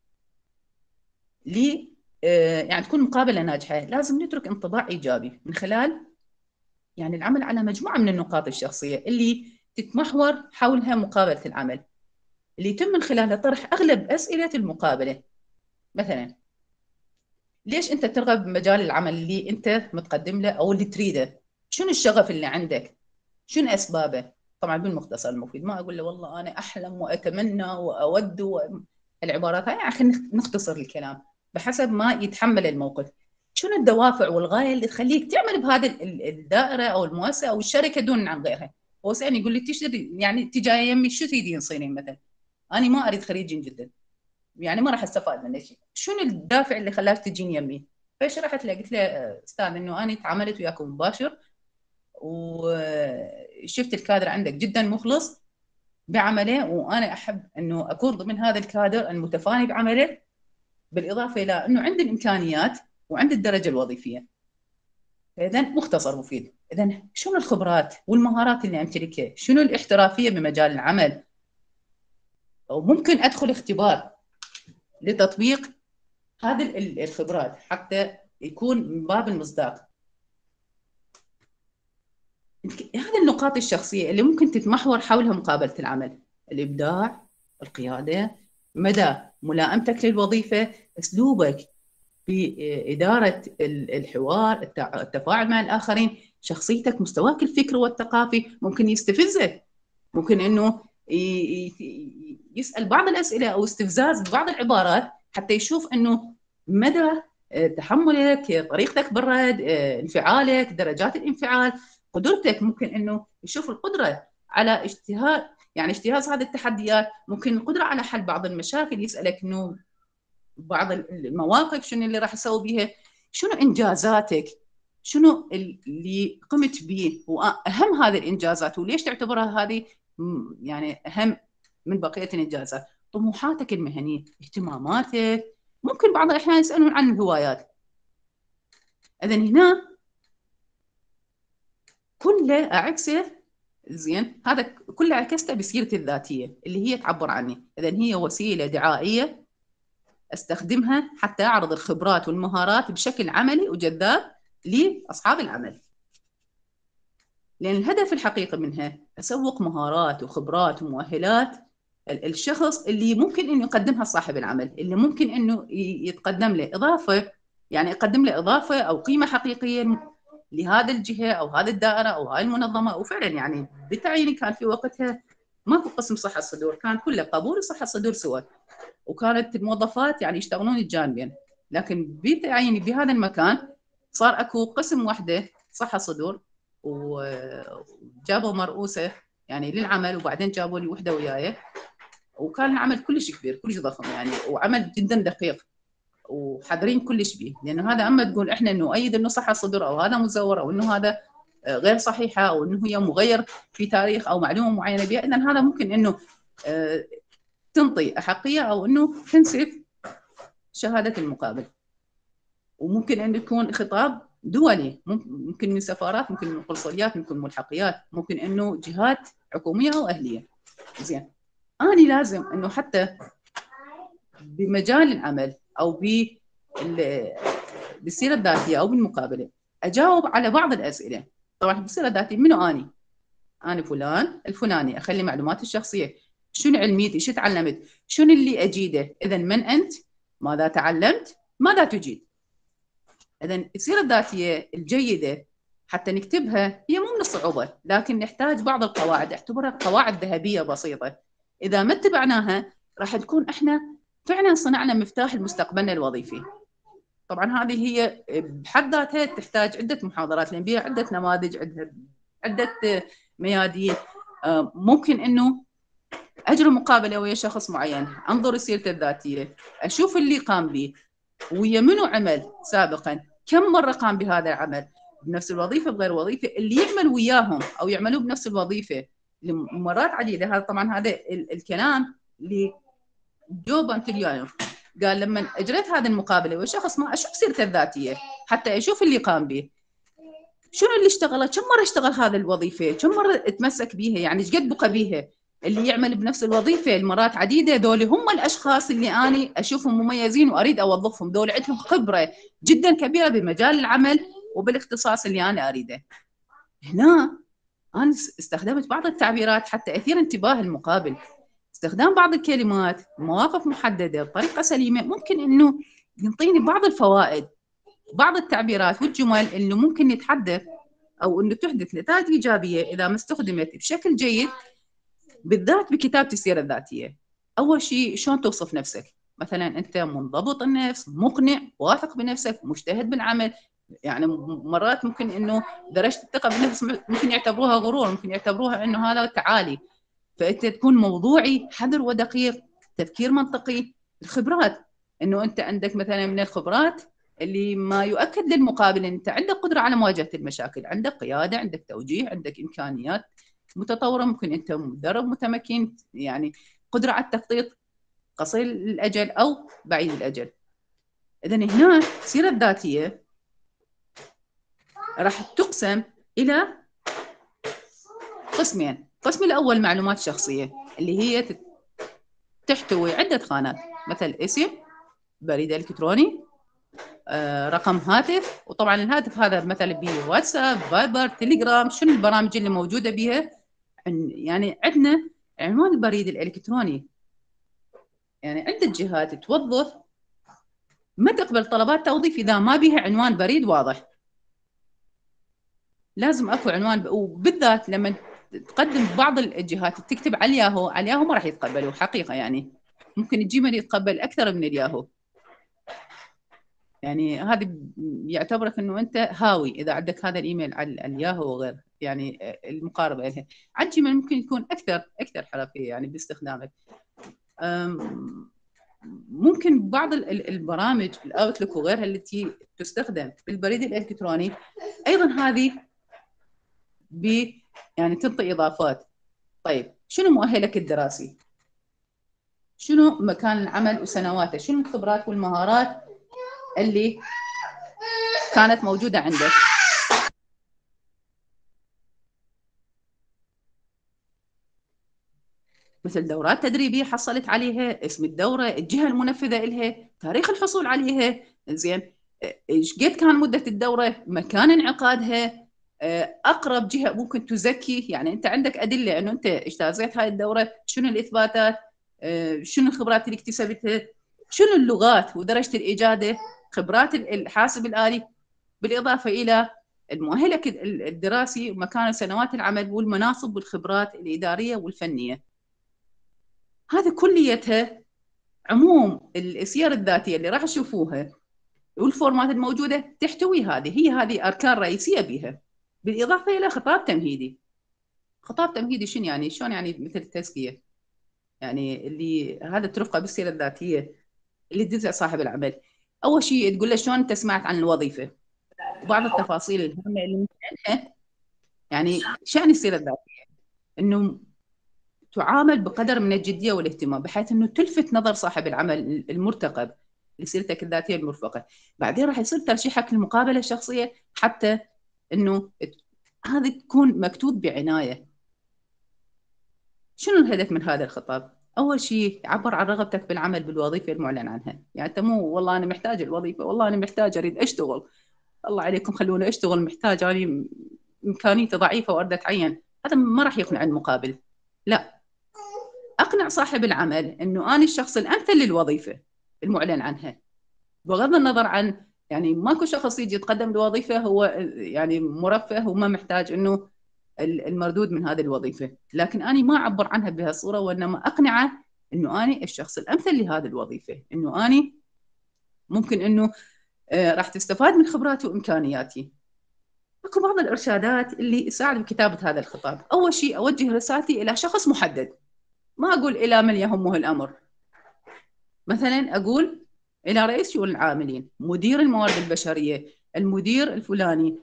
ل يعني تكون مقابله ناجحه، لازم نترك انطباع ايجابي من خلال يعني العمل على مجموعه من النقاط الشخصيه اللي تتمحور حولها مقابله العمل، اللي يتم من خلالها طرح اغلب اسئله المقابله. مثلا ليش انت ترغب بمجال العمل اللي انت متقدم له او اللي تريده؟ شنو الشغف اللي عندك؟ شنو اسبابه؟ طبعا بالمختصر المفيد، ما اقول له والله انا احلم واتمنى واود و... العبارات هاي، خلينا نختصر الكلام بحسب ما يتحمل الموقف. شنو الدوافع والغايه اللي تخليك تعمل بهذه الدائره او المؤسسه او الشركه دون عن غيرها؟ هو سألني يقول لي تشتري يعني انت جايه يمي شو تريدين تصيرين مثلا؟ انا ما اريد خريجين جدا، يعني ما راح استفاد من شيء. شنو الدافع اللي خلاك تجين يمي؟ فشرحت له، قلت له استاذ انه انا تعاملت وياكم مباشر وشفت الكادر عندك جدا مخلص بعمله، وانا احب انه اكون ضمن هذا الكادر المتفاني بعمله، بالاضافه الى انه عندي الامكانيات وعندي الدرجه الوظيفيه. اذا مختصر مفيد. اذا شنو الخبرات والمهارات اللي امتلكها؟ شنو الاحترافيه بمجال العمل؟ وممكن ادخل اختبار لتطبيق هذه الخبرات حتى يكون من باب المصداق. هذه النقاط الشخصيه اللي ممكن تتمحور حولها مقابله العمل: الابداع، القياده، مدى ملائمتك للوظيفه، اسلوبك في اداره الحوار، التفاعل مع الاخرين، شخصيتك، مستواك الفكري والثقافي. ممكن يستفزه، ممكن انه يسال بعض الاسئله او استفزاز ببعض العبارات حتى يشوف انه مدى تحملك، طريقتك بالرد، انفعالك، درجات الانفعال، قدرتك. ممكن انه يشوف القدره على اجتهاز يعني اجتياز هذه التحديات، ممكن القدره على حل بعض المشاكل، يسالك انه بعض المواقف شنو اللي راح اسوي بها، شنو انجازاتك، شنو اللي قمت به، واهم هذه الانجازات وليش تعتبرها هذه يعني اهم من بقيه الانجازات، طموحاتك المهنيه، اهتماماتك. ممكن بعض الاحيان يسالون عن الهوايات. اذا هنا كله اعكسه زين، هذا كله عكسته بسيرتي الذاتيه اللي هي تعبر عني. اذا هي وسيله دعائيه استخدمها حتى اعرض الخبرات والمهارات بشكل عملي وجذاب لاصحاب العمل، لان الهدف الحقيقي منها اسوق مهارات وخبرات ومؤهلات الشخص اللي ممكن انه يقدمها صاحب العمل، اللي ممكن انه يتقدم له اضافه، يعني يقدم له اضافه او قيمه حقيقيه لهذه الجهه او هذه الدائره او هاي المنظمه. وفعلا يعني بالتعيين كان في وقتها ماكو قسم صحه الصدور، كان كله قبول وصحه الصدور سوا، وكانت الموظفات يعني يشتغلون الجانبين. لكن بتعييني بهذا المكان صار اكو قسم وحده صحه صدور، وجابوا مرؤوسه يعني للعمل، وبعدين جابوا لي وحده وياي، وكان العمل كلش كبير كلش ضخم يعني، وعمل جدا دقيق وحذرين كلش به، لانه هذا اما تقول احنا نؤيد انه صحه صدر او هذا مزور او انه هذا غير صحيحه او انه هي مغير في تاريخ او معلومه معينه بها، اذا هذا ممكن انه تنطي احقيه او انه تنسف شهاده المقابل. وممكن انه يكون خطاب دولي، ممكن من سفارات، ممكن من قنصليات، ممكن ملحقيات، ممكن انه جهات حكوميه او اهليه. زين، انا لازم انه حتى بمجال العمل او بالسيره الذاتيه او بالمقابله اجاوب على بعض الاسئله. طبعا بالسيره الذاتيه منو اني؟ انا فلان الفلاني، اخلي معلوماتي الشخصيه، شنو علميتي، شو تعلمت، شنو اللي اجيده، اذا من انت، ماذا تعلمت، ماذا تجيد. اذا السيره الذاتيه الجيده حتى نكتبها هي مو من الصعوبه، لكن نحتاج بعض القواعد، اعتبرها قواعد ذهبيه بسيطه، اذا ما اتبعناها راح نكون احنا فعلا صنعنا مفتاح لمستقبلنا الوظيفي. طبعا هذه هي بحد ذاتها تحتاج عده محاضرات، لان بها عده نماذج، عده عده ميادين. ممكن انه أجري مقابلة ويا شخص معين، أنظر سيرته الذاتية، أشوف اللي قام به ويا منو عمل سابقا، كم مرة قام بهذا العمل بنفس الوظيفة بغير وظيفة، اللي يعمل وياهم أو يعملوا بنفس الوظيفة لمرات عديدة. هذا طبعا هذا الكلام اللي جو بانتليانو قال لما أجريت هذه المقابلة وشخص ما أشوف سيرته الذاتية حتى أشوف اللي قام به، شنو اللي اشتغله، كم مرة اشتغل هذه الوظيفة، كم مرة اتمسك بيها، يعني ايش قد بقى بيها. اللي يعمل بنفس الوظيفة المرات عديدة ذول هم الأشخاص اللي أنا أشوفهم مميزين وأريد أوظفهم، ذول عندهم خبرة جدا كبيرة بمجال العمل وبالاختصاص اللي أنا أريده. هنا أنا استخدمت بعض التعبيرات حتى أثير انتباه المقابل، استخدام بعض الكلمات مواقف محددة بطريقة سليمة ممكن إنه ينطيني بعض الفوائد، بعض التعبيرات والجمل اللي ممكن نتحدث أو إنه تحدث نتائج إيجابية إذا ما استخدمت بشكل جيد، بالذات بكتابة السيرة الذاتية. أول شيء شلون توصف نفسك، مثلا أنت منضبط النفس، مقنع، واثق بنفسك، مجتهد بالعمل. يعني مرات ممكن إنه درجة الثقة بالنفس ممكن يعتبروها غرور، ممكن يعتبروها إنه هذا تعالي، فأنت تكون موضوعي، حذر ودقيق، تفكير منطقي. الخبرات إنه أنت عندك مثلا من الخبرات اللي ما يؤكد للمقابل ان انت عندك قدره على مواجهه المشاكل، عندك قياده، عندك توجيه، عندك امكانيات متطوره، ممكن انت مدرب متمكن، يعني قدره على التخطيط قصير الاجل او بعيد الاجل. اذا هنا السيره الذاتيه راح تقسم الى قسمين. القسم الاول معلومات شخصيه اللي هي تحتوي عده خانات، مثل اسم، بريد الكتروني، آه، رقم هاتف، وطبعا الهاتف هذا مثلا بواتساب، فايبر، تليجرام، شنو البرامج اللي موجوده بها. يعني عندنا عنوان البريد الالكتروني، يعني عده جهات توظف ما تقبل طلبات توظيف اذا ما بها عنوان بريد واضح. لازم اكو عنوان، وبالذات لما تقدم بعض الجهات تكتب على الياهو، على الياهو ما راح يتقبلوا حقيقه، يعني ممكن الجيميل يتقبل اكثر من الياهو، يعني هذا يعتبرك انه انت هاوي اذا عندك هذا الايميل على الياهو وغيره، يعني المقاربه لها. على الجيميل ممكن يكون اكثر اكثر حرفيه يعني باستخدامك. ممكن بعض البرامج الاوتلوك وغيرها التي تستخدم بالبريد الالكتروني ايضا هذه ب يعني تنطي اضافات. طيب شنو مؤهلك الدراسي؟ شنو مكان العمل وسنواته؟ شنو الخبرات والمهارات اللي كانت موجودة عندك؟ مثل دورات تدريبية حصلت عليها، اسم الدورة، الجهة المنفذة إلها، تاريخ الحصول عليها، زين ايش قد كان مدة الدورة، مكان انعقادها، أقرب جهة ممكن تزكي، يعني أنت عندك أدلة أنه أنت اجتازيت هاي الدورة، شنو الإثباتات، شنو الخبرات اللي اكتسبتها، شنو اللغات ودرجة الإجادة، خبرات الحاسب الآلي، بالإضافة إلى المؤهلك الدراسي ومكان سنوات العمل والمناصب والخبرات الإدارية والفنية. هذا كليتها عموم السير الذاتية اللي راح تشوفوها والفورمات الموجودة تحتوي هذه، هي هذه أركان رئيسية بها، بالإضافة إلى خطاب تمهيدي. خطاب تمهيدي شنو يعني؟ شلون يعني؟ مثل التزكية، يعني اللي هذا ترفقه بالسيرة الذاتية اللي تدزع صاحب العمل. أول شيء تقول له شلون أنت سمعت عن الوظيفة، وبعض التفاصيل الهامة اللي ممكن يعني شأن السيرة الذاتية إنه تعامل بقدر من الجدية والاهتمام بحيث إنه تلفت نظر صاحب العمل المرتقب لسيرتك الذاتية المرفقة. بعدين راح يصير ترشيحك للمقابلة الشخصية حتى إنه هذا تكون مكتوب بعناية. شنو الهدف من هذا الخطاب؟ أول شيء عبر عن رغبتك بالعمل بالوظيفة المعلن عنها، يعني أنت مو والله أنا محتاج الوظيفة، والله أنا محتاج أريد أشتغل، الله عليكم خلوني أشتغل، محتاج أنا إمكانيتي ضعيفة وأريد أتعين، هذا ما راح يقنع المقابل. لا، أقنع صاحب العمل أنه أنا الشخص الأمثل للوظيفة المعلن عنها، بغض النظر عن يعني ماكو شخص يجي يتقدم لوظيفة هو يعني مرفه وما محتاج أنه المردود من هذه الوظيفة، لكن أنا ما أعبر عنها بهالصورة، وإنما أقنعه أنه أنا الشخص الأمثل لهذه الوظيفة، أنه أنا ممكن أنه راح تستفاد من خبراتي وإمكانياتي. اكو بعض الارشادات اللي تساعد بكتابه هذا الخطاب. اول شيء اوجه رسالتي الى شخص محدد، ما أقول إلى من يهمه الأمر، مثلا أقول إلى رئيس شؤون العاملين، مدير الموارد البشرية، المدير الفلاني،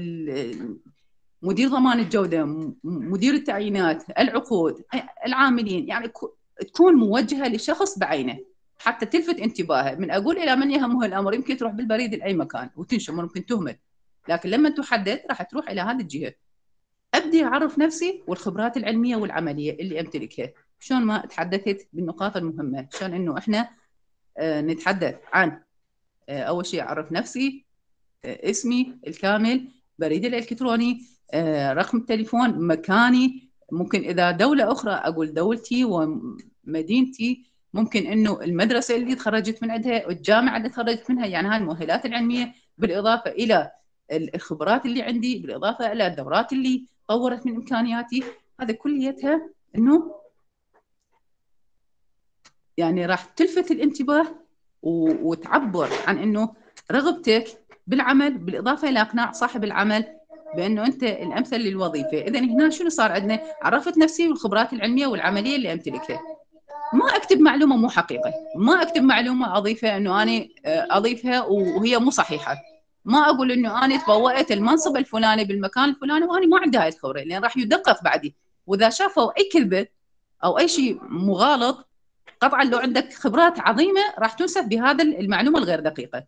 مدير ضمان الجودة، مدير التعيينات، العقود، العاملين، يعني تكون موجهة لشخص بعينه حتى تلفت انتباهه. من أقول إلى من يهمه الأمر يمكن تروح بالبريد لأي مكان وتنشمر، ممكن تهمل، لكن لما تحدد راح تروح إلى هذه الجهة. أبدي أعرف نفسي والخبرات العلمية والعملية اللي أمتلكها. شلون ما تحدثت بالنقاط المهمة، شلون إنه إحنا نتحدث عن أول شيء أعرف نفسي، اسمي الكامل، بريدي الإلكتروني، رقم التليفون، مكاني، ممكن إذا دولة أخرى أقول دولتي ومدينتي، ممكن إنه المدرسة اللي تخرجت من عندها والجامعة اللي تخرجت منها، يعني هاي المؤهلات العلمية، بالإضافة إلى الخبرات اللي عندي، بالإضافة إلى الدورات اللي طورت من إمكانياتي. هذا كليتها إنه يعني راح تلفت الانتباه وتعبر عن إنه رغبتك بالعمل، بالإضافة إلى إقناع صاحب العمل بأنه أنت الأمثل للوظيفة. إذن هنا شنو صار عندنا؟ عرفت نفسي والخبرات العلمية والعملية اللي أمتلكها. ما أكتب معلومة مو حقيقة، ما أكتب معلومة أضيفها أنه أنا أضيفها وهي مو صحيحة. ما أقول أنه أنا تبوأت المنصب الفلاني بالمكان الفلاني وأنا ما عندي هاي الخبرة، لأن راح يدقق بعدي، وإذا شافوا أي كذبة أو أي شيء مغالط، قطعا لو عندك خبرات عظيمة راح تنسب بهذا المعلومة الغير دقيقة.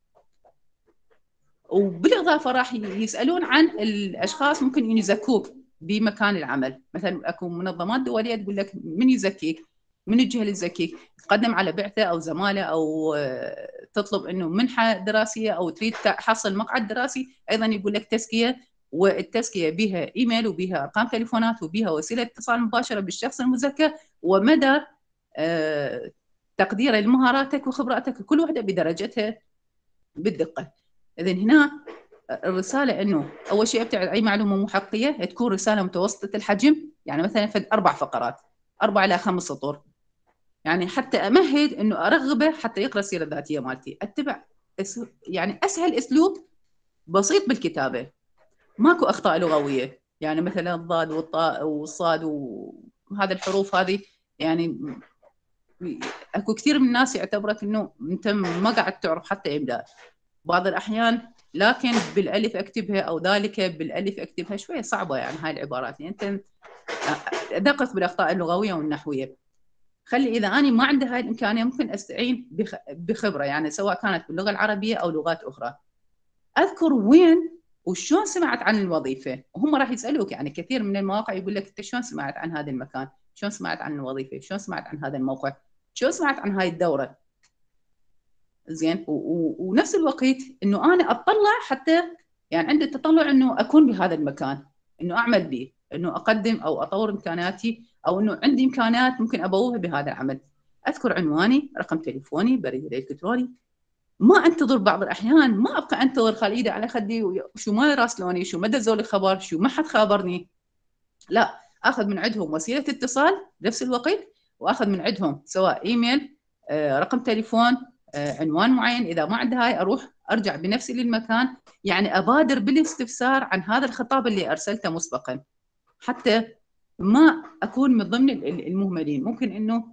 وبالإضافة راح يسألون عن الأشخاص ممكن يزكوك بمكان العمل. مثلا أكو منظمات دولية تقول لك من يزكيك، من الجهة اللي تزكيك، تقدم على بعثة أو زمالة أو تطلب إنه منحة دراسية أو تريد تحصل مقعد دراسي، أيضا يقول لك تزكية، والتزكية بها إيميل وبها أرقام تليفونات وبها وسيلة اتصال مباشرة بالشخص المزكى ومدى تقديره لمهاراتك وخبراتك، كل واحدة بدرجتها بالدقة. إذن هنا الرسالة إنه أول شيء ابتعد أي معلومة مو حقيقية، تكون رسالة متوسطة الحجم، يعني مثلا فد أربع فقرات، أربع إلى خمس سطور، يعني حتى أمهد إنه أرغبه حتى يقرأ السيرة الذاتية مالتي. أتبع يعني أسهل أسلوب بسيط بالكتابة، ماكو أخطاء لغوية، يعني مثلا الضاد والطاء والصاد وهذا الحروف هذه، يعني أكو كثير من الناس يعتبرك إنه أنت ما قاعد تعرف حتى إملاء بعض الأحيان، لكن بالألف أكتبها أو ذلك بالألف أكتبها شوية صعبة، يعني هاي العبارات، يعني أنت دقق بالأخطاء اللغوية والنحوية. خلي إذا أنا ما عندي هاي الإمكانية ممكن أستعين بخبرة، يعني سواء كانت باللغة العربية أو لغات أخرى. أذكر وين وشون سمعت عن الوظيفة، وهم راح يسألوك، يعني كثير من المواقع يقول لك أنت شون سمعت عن هذا المكان، شون سمعت عن الوظيفة، شون سمعت عن هذا الموقع، شون سمعت عن هاي الدورة. زين، ونفس الوقت انه انا اطلع حتى يعني عندي التطلع انه اكون بهذا المكان، انه اعمل به، انه اقدم او اطور امكانياتي، او انه عندي امكانيات ممكن ابوها بهذا العمل. اذكر عنواني، رقم تليفوني، بريد الالكتروني. ما انتظر بعض الاحيان، ما ابقى انتظر خلي ايدي على خدي وشو ما يراسلوني، شو ما دزوا لي خبر، شو ما حد خابرني. لا، اخذ من عندهم وسيله اتصال بنفس الوقت، واخذ من عندهم سواء ايميل، رقم تليفون، عنوان معين. اذا ما عندي هاي اروح ارجع بنفسي للمكان، يعني ابادر بالاستفسار عن هذا الخطاب اللي ارسلته مسبقا، حتى ما اكون من ضمن المهملين. ممكن انه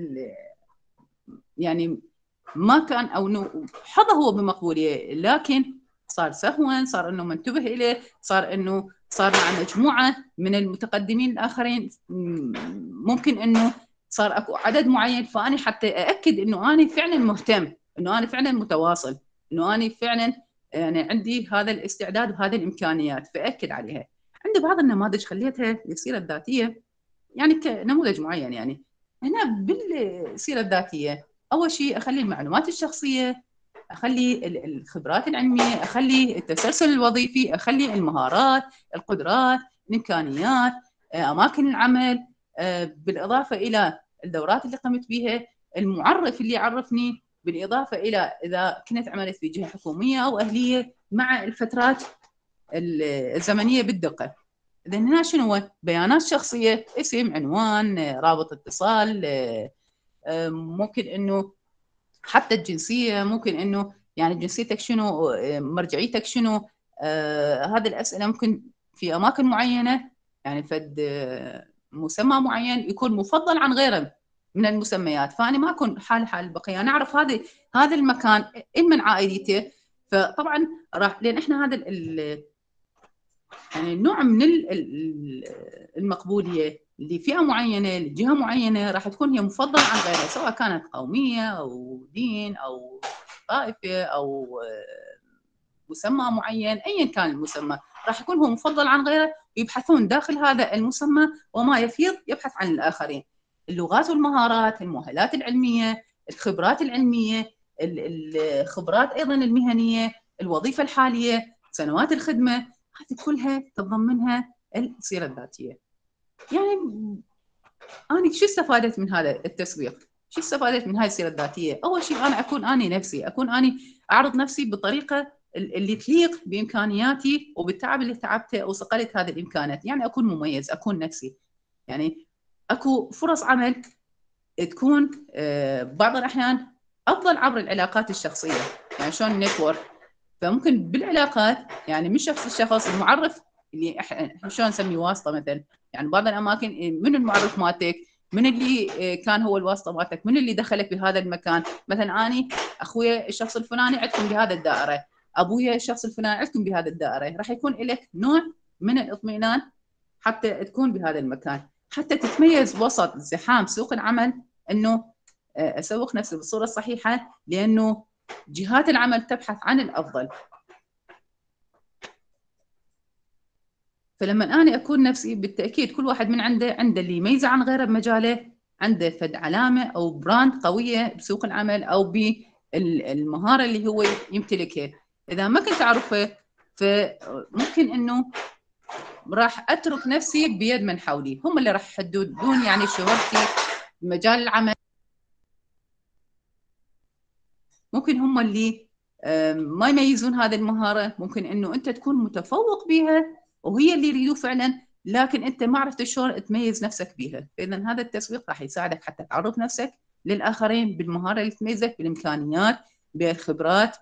يعني ما كان او انه حظى هو بمقبوليه، لكن صار سهوا، صار انه منتبه اليه، صار انه صار مع مجموعه من المتقدمين الاخرين، ممكن انه صار اكو عدد معين، فاني حتى ااكد انه انا فعلا مهتم، انه انا فعلا متواصل، انه انا فعلا يعني عندي هذا الاستعداد وهذه الامكانيات، فاكد عليها. عندي بعض النماذج خليتها للسيره الذاتيه، يعني كنموذج معين. يعني هنا بالسيره الذاتيه اول شيء اخلي المعلومات الشخصيه، اخلي الخبرات العلميه، اخلي التسلسل الوظيفي، اخلي المهارات، القدرات، الامكانيات، اماكن العمل، بالاضافه الى الدورات اللي قمت بها، المعرف اللي عرفني، بالاضافه الى اذا كنت عملت في جهه حكوميه او اهليه، مع الفترات الزمنيه بالدقه. اذا هنا شنو هو؟ بيانات شخصيه، اسم، عنوان، رابط اتصال، ممكن انه حتى الجنسيه، ممكن انه يعني جنسيتك شنو، مرجعيتك شنو. آه هذه الاسئله ممكن في اماكن معينه، يعني فد مسمى معين يكون مفضل عن غيره من المسميات، فأنا ما أكون حال حال البقية، أنا أعرف هذا هذا المكان من عائلته. فطبعا راح، لأن إحنا هذا يعني نوع من المقبولية لفئة معينة لجهة معينة راح تكون هي مفضلة عن غيرها، سواء كانت قومية أو دين أو طائفة أو مسمى معين، أيا كان المسمى راح يكون هو مفضل عن غيره، ويبحثون داخل هذا المسمى وما يفيض يبحث عن الآخرين. اللغات والمهارات، المؤهلات العلمية، الخبرات العلمية، الخبرات أيضا المهنية، الوظيفة الحالية، سنوات الخدمة، هذه كلها تتضمنها السيرة الذاتية. يعني أنا شو استفادت من هذا التسويق؟ شو استفادت من هاي السيرة الذاتية؟ أول شيء أنا أكون أنا نفسي، أكون أنا أعرض نفسي بطريقة اللي تليق بإمكانياتي وبالتعب اللي تعبته وصقلت هذه الإمكانات، يعني أكون مميز، أكون نفسي. يعني أكو فرص عمل تكون بعض الأحيان أفضل عبر العلاقات الشخصية، يعني شلون النتورك. فممكن بالعلاقات، يعني مش شخص الشخص المعرف اللي شلون نسميه واسطة مثلا، يعني بعض الأماكن من المعرف مالتك، من اللي كان هو الواسطة مالتك، من اللي دخلك بهذا المكان. مثلا أنا أخويا الشخص الفلاني عندكم بهذا الدائرة، أبويا الشخص الفلاني عندكم بهذا الدائرة، راح يكون لك نوع من الاطمئنان حتى تكون بهذا المكان، حتى تتميز وسط زحام سوق العمل، إنه أسوق نفسي بالصورة الصحيحة، لأنه جهات العمل تبحث عن الأفضل. فلما أنا أكون نفسي، بالتأكيد كل واحد من عنده عنده اللي يميزه عن غيره بمجاله، عنده فد علامة أو براند قوية بسوق العمل أو بالمهارة اللي هو يمتلكها. إذا ما كنت أعرفه فممكن إنه راح أترك نفسي بيد من حولي، هم اللي راح يحددون يعني شهرتي بمجال العمل. ممكن هم اللي ما يميزون هذه المهارة، ممكن إنه أنت تكون متفوق بها وهي اللي يريدوه فعلا، لكن أنت ما عرفت شلون تميز نفسك بها. فإذا هذا التسويق راح يساعدك حتى تعرف نفسك للآخرين بالمهارة اللي تميزك، بالإمكانيات، بالخبرات،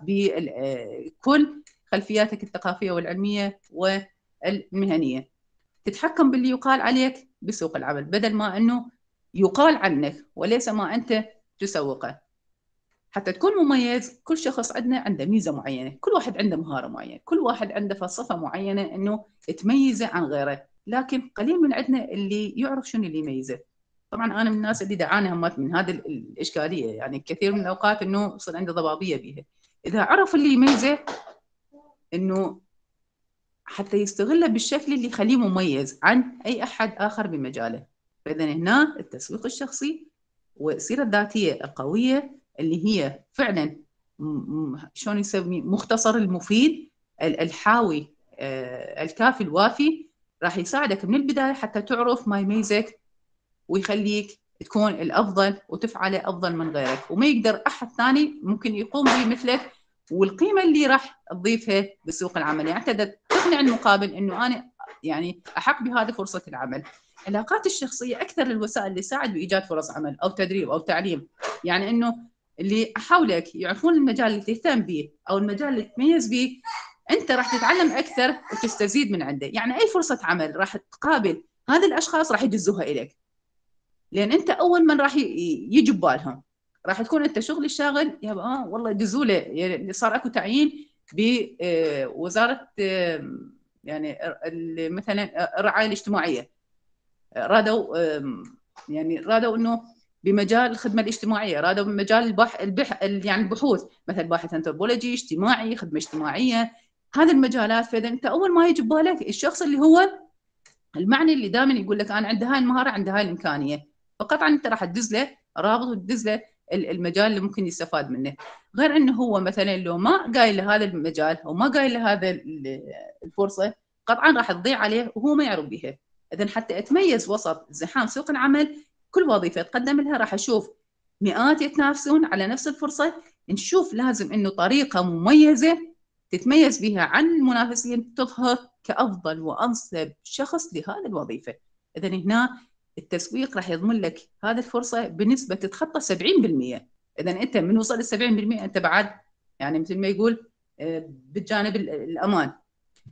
بكل خلفياتك الثقافية والعلمية والمهنية. تتحكم باللي يقال عليك بسوق العمل، بدل ما أنه يقال عنك وليس ما أنت تسوقه. حتى تكون مميز، كل شخص عندنا عنده ميزة معينة، كل واحد عنده مهارة معينة، كل واحد عنده فلسفة معينة إنه تميزه عن غيره، لكن قليل من عندنا اللي يعرف شنو اللي يميزه. طبعا أنا من الناس اللي دعاني همات من هذه الإشكالية، يعني كثير من الأوقات إنه يصير عنده ضبابية بيها. إذا عرف اللي يميزه إنه حتى يستغله بالشكل اللي يخليه مميز عن أي أحد آخر بمجاله. فإذا هنا التسويق الشخصي والسيرة الذاتية القوية اللي هي فعلا شلون يسمي مختصر المفيد الحاوي الكافي الوافي، راح يساعدك من البداية حتى تعرف ما يميزك ويخليك تكون الأفضل وتفعله أفضل من غيرك، وما يقدر أحد ثاني ممكن يقوم به مثلك، والقيمة اللي راح تضيفها بسوق العمل. يعني أنت تقنع المقابل إنه أنا يعني أحق بهذه فرصة العمل. العلاقات الشخصية أكثر الوسائل اللي تساعد بإيجاد فرص عمل أو تدريب أو تعليم، يعني إنه اللي حولك يعرفون المجال اللي تهتم به أو المجال اللي تميز به، أنت راح تتعلم أكثر وتستزيد من عنده. يعني أي فرصة عمل راح تقابل هذه الأشخاص راح يدزوها إليك، لأن أنت أول من راح يجي ببالهم. راح تكون أنت شغل الشاغل يا آه والله دزوا له، يعني صار أكو تعيين بوزارة يعني مثلا الرعاية الاجتماعية، رادوا يعني رادوا إنه بمجال الخدمة الاجتماعية، رادوا بمجال البح البح يعني البحوث، مثل باحث أنثروبولوجي، اجتماعي، خدمة اجتماعية، هذه المجالات. فإذا أنت أول ما يجي ببالك الشخص اللي هو المعني اللي دائما يقول لك أنا عندي هاي المهارة، عندي هاي الإمكانية، فقطعا أنت راح تدز له رابط وتدز له المجال اللي ممكن يستفاد منه. غير انه هو مثلا لو ما قايل له هذا المجال او ما قايل له هذا الفرصه، قطعا راح تضيع عليه وهو ما يعرف بها. اذا حتى اتميز وسط زحام سوق العمل، كل وظيفه تقدم لها راح اشوف مئات يتنافسون على نفس الفرصه، نشوف لازم انه طريقه مميزه تتميز بها عن المنافسين، تظهر كافضل وانسب شخص لهذه الوظيفه. اذا هنا التسويق راح يضمن لك هذه الفرصه بنسبه تتخطى سبعين بالمئة. اذا انت من وصل ل سبعين بالمئة انت بعد يعني مثل ما يقول بالجانب الامان.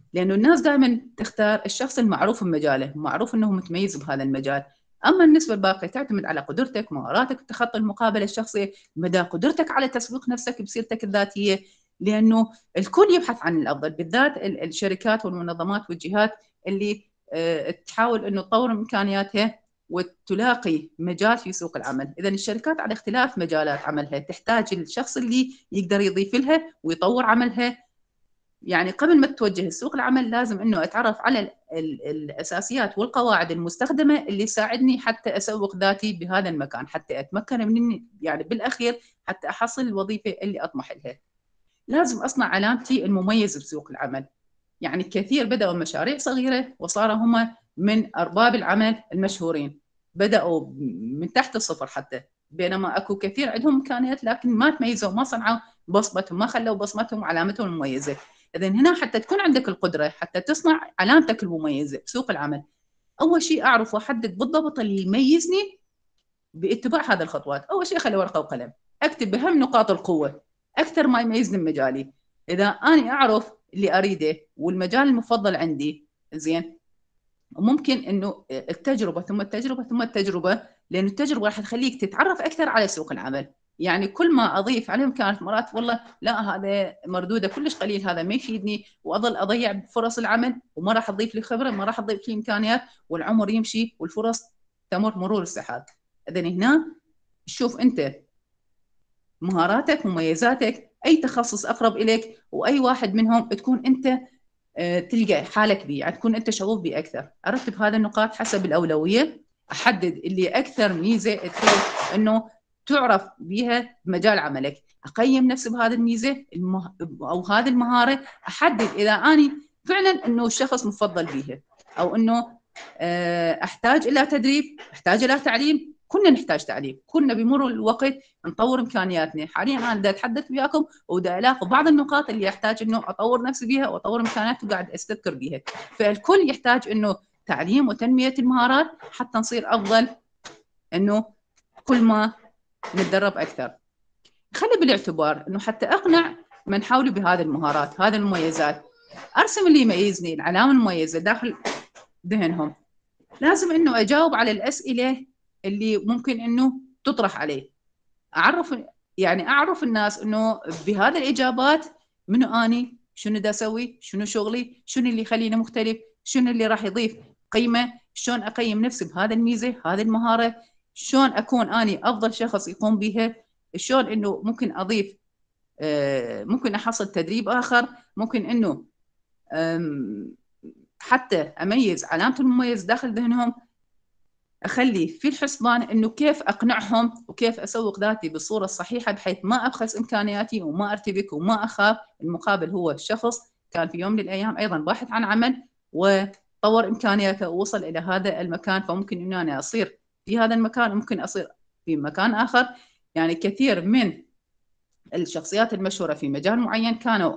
لأنه الناس دائما تختار الشخص المعروف بمجاله، معروف أنه متميز بهذا المجال. أما النسبة الباقية تعتمد على قدرتك، مهاراتك بتخطي المقابلة الشخصية، مدى قدرتك على تسويق نفسك بسيرتك الذاتية، لأنه الكل يبحث عن الأفضل، بالذات الشركات والمنظمات والجهات اللي تحاول أنه تطور إمكانياتها وتلاقي مجال في سوق العمل. إذن الشركات على اختلاف مجالات عملها تحتاج الشخص اللي يقدر يضيف لها ويطور عملها. يعني قبل ما تتوجه سوق العمل لازم انه اتعرف على ال ال الاساسيات والقواعد المستخدمه اللي تساعدني حتى اسوق ذاتي بهذا المكان، حتى اتمكن من يعني بالاخير حتى احصل الوظيفه اللي اطمح لها. لازم اصنع علامتي المميزه بسوق العمل. يعني كثير بداوا مشاريع صغيره وصاروا هم من ارباب العمل المشهورين، بداوا من تحت الصفر حتى، بينما اكو كثير عندهم امكانيات لكن ما تميزوا، ما صنعوا بصمتهم، ما خلوا بصمتهم وعلامتهم المميزه. إذن هنا حتى تكون عندك القدرة حتى تصنع علامتك المميزة بسوق العمل، أول شيء أعرف وأحدد بالضبط اللي يميزني باتباع هذه الخطوات. أول شيء أخلي ورقة وقلم أكتب بهم نقاط القوة، أكثر ما يميزني بمجالي. إذا أنا أعرف اللي أريده والمجال المفضل عندي زين، وممكن إنه التجربة ثم التجربة ثم التجربة، لأن التجربة راح تخليك تتعرف أكثر على سوق العمل. يعني كل ما اضيف عليهم كانت مرات والله لا هذا مردوده كلش قليل، هذا ما يفيدني، واظل اضيع فرص العمل وما راح تضيف لي خبره، ما راح تضيف لي امكانيات، والعمر يمشي والفرص تمر مرور السحاب. اذا هنا شوف انت مهاراتك مميزاتك، اي تخصص اقرب اليك واي واحد منهم تكون انت تلقى حالك به، يعني تكون انت شغوف به اكثر. ارتب هذه النقاط حسب الاولويه، احدد اللي اكثر ميزه تخلي انه تعرف بها بمجال عملك، اقيم نفسي بهذه الميزه المه... او هذه المهاره، احدد اذا اني فعلا انه الشخص مفضل بها، او انه احتاج الى تدريب، احتاج الى تعليم. كنا نحتاج تعليم، كنا بمرور الوقت نطور امكانياتنا. حاليا انا بدي اتحدث وياكم وبدي الاقي بعض النقاط اللي يحتاج انه اطور نفسي بها واطور امكانياتي وقاعد استذكر بها. فالكل يحتاج انه تعليم وتنميه المهارات حتى نصير افضل، انه كل ما نتدرب اكثر. خلي بالاعتبار انه حتى اقنع من حولي بهذه المهارات، هذه المميزات، ارسم اللي يميزني، العلامه المميزه داخل ذهنهم. لازم انه اجاوب على الاسئله اللي ممكن انه تطرح عليه، اعرف يعني اعرف الناس انه بهذه الاجابات منو اني، شنو دا اسوي، شنو شغلي، شنو اللي يخليني مختلف، شنو اللي راح يضيف قيمه، شلون اقيم نفسي بهذه الميزه هذه المهاره، شلون اكون اني افضل شخص يقوم بها، شلون انه ممكن اضيف ممكن احصل تدريب اخر، ممكن انه حتى اميز علامه المميز داخل ذهنهم. اخلي في الحسبان انه كيف اقنعهم وكيف اسوق ذاتي بالصوره الصحيحه بحيث ما ابخس امكانياتي وما ارتبك وما اخاف. المقابل هو الشخص كان في يوم من الايام ايضا باحث عن عمل وطور امكانياته ووصل الى هذا المكان، فممكن ان انا اصير في هذا المكان وممكن اصير في مكان اخر. يعني كثير من الشخصيات المشهوره في مجال معين كانوا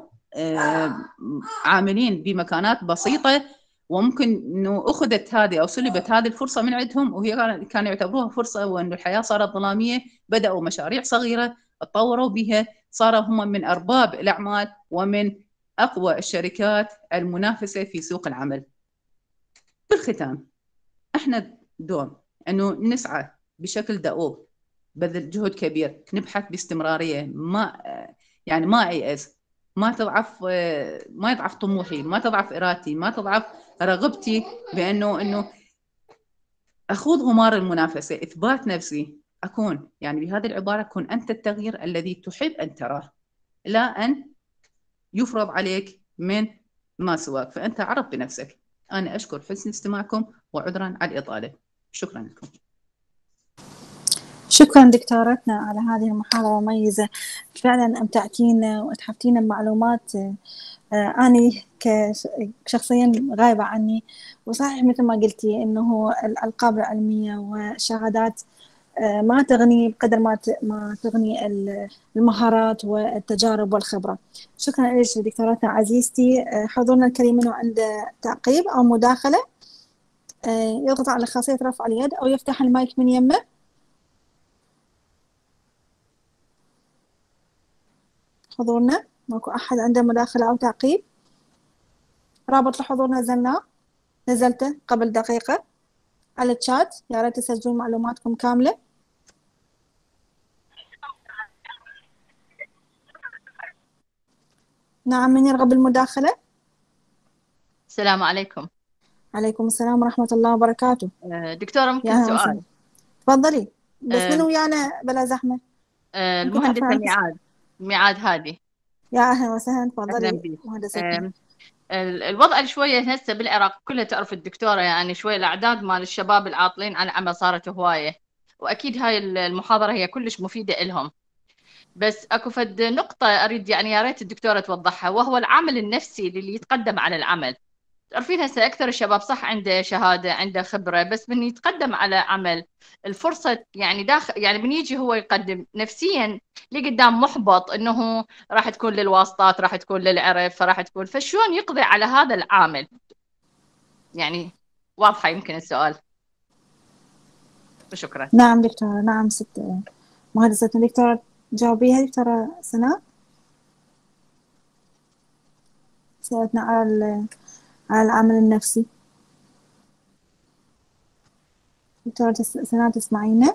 عاملين بمكانات بسيطه، وممكن انه اخذت هذه او سلبت هذه الفرصه من عندهم، وهي كانوا يعتبروها فرصه، وانه الحياه صارت ظلاميه. بداوا مشاريع صغيره تطوروا بها، صاروا هم من ارباب الاعمال ومن اقوى الشركات المنافسه في سوق العمل. بالختام احنا دور انه نسعى بشكل دؤوب، بذل جهد كبير، نبحث باستمراريه، ما يعني ما ايأس، ما تضعف ما يضعف طموحي، ما تضعف ارادتي، ما تضعف رغبتي بانه انه اخوض غمار المنافسه، اثبات نفسي، اكون يعني بهذه العباره كن انت التغيير الذي تحب ان تراه، لا ان يفرض عليك من ما سواك، فانت عرف بنفسك. انا اشكر حسن استماعكم وعذرا على الاطاله. شكرا لكم. شكرا دكتورتنا على هذه المحاضرة المميزة، فعلا أمتعتينا وأتحفتينا بمعلومات أني كشخصيا غايبة عني. وصحيح مثل ما قلتي إنه الألقاب العلمية والشهادات ما تغني بقدر ما ما تغني المهارات والتجارب والخبرة. شكرا لك دكتورتنا عزيزتي. حضورنا الكريم منه عنده تعقيب أو مداخلة يضغط على خاصية رفع اليد أو يفتح المايك من يمه. حضورنا ماكو أحد عنده مداخلة أو تعقيب؟ رابط الحضور نزلناه، نزلته قبل دقيقة على الشات، يا ريت تسجلون معلوماتكم كاملة. نعم، من يرغب بالمداخلة؟ السلام عليكم. عليكم السلام ورحمة الله وبركاته. دكتورة ممكن سؤال؟ تفضلي، بس أه من ويانا بلا زحمة؟ المهندسة ميعاد، ميعاد هادي. يا أهلا وسهلا، تفضلي مهندستنا. الوضع شوية هسه بالعراق كلها تعرف الدكتورة، يعني شوية الأعداد مال الشباب العاطلين عن العمل صارت هواية، وأكيد هاي المحاضرة هي كلش مفيدة إلهم، بس أكو فد نقطة أريد يعني يا ريت الدكتورة توضحها، وهو العامل النفسي اللي يتقدم على العمل. تعرفين هسه أكثر الشباب صح عنده شهادة عنده خبرة، بس من يتقدم على عمل الفرصة يعني داخل يعني من يجي هو يقدم نفسيا لي قدام محبط إنه راح تكون للواسطات، راح تكون للعرف، فراح تكون، فشلون يقضي على هذا العامل؟ يعني واضحة يمكن السؤال. وشكرا. نعم دكتورة، نعم ست مهندستنا. دكتورة جاوبيها دكتورة سناء، سألتنا على على العامل النفسي. دكتورة سناء تسمعينا؟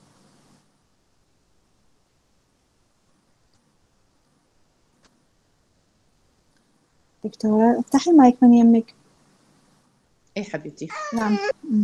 دكتورة افتحي المايك من يمك. اي حبيبتي. نعم.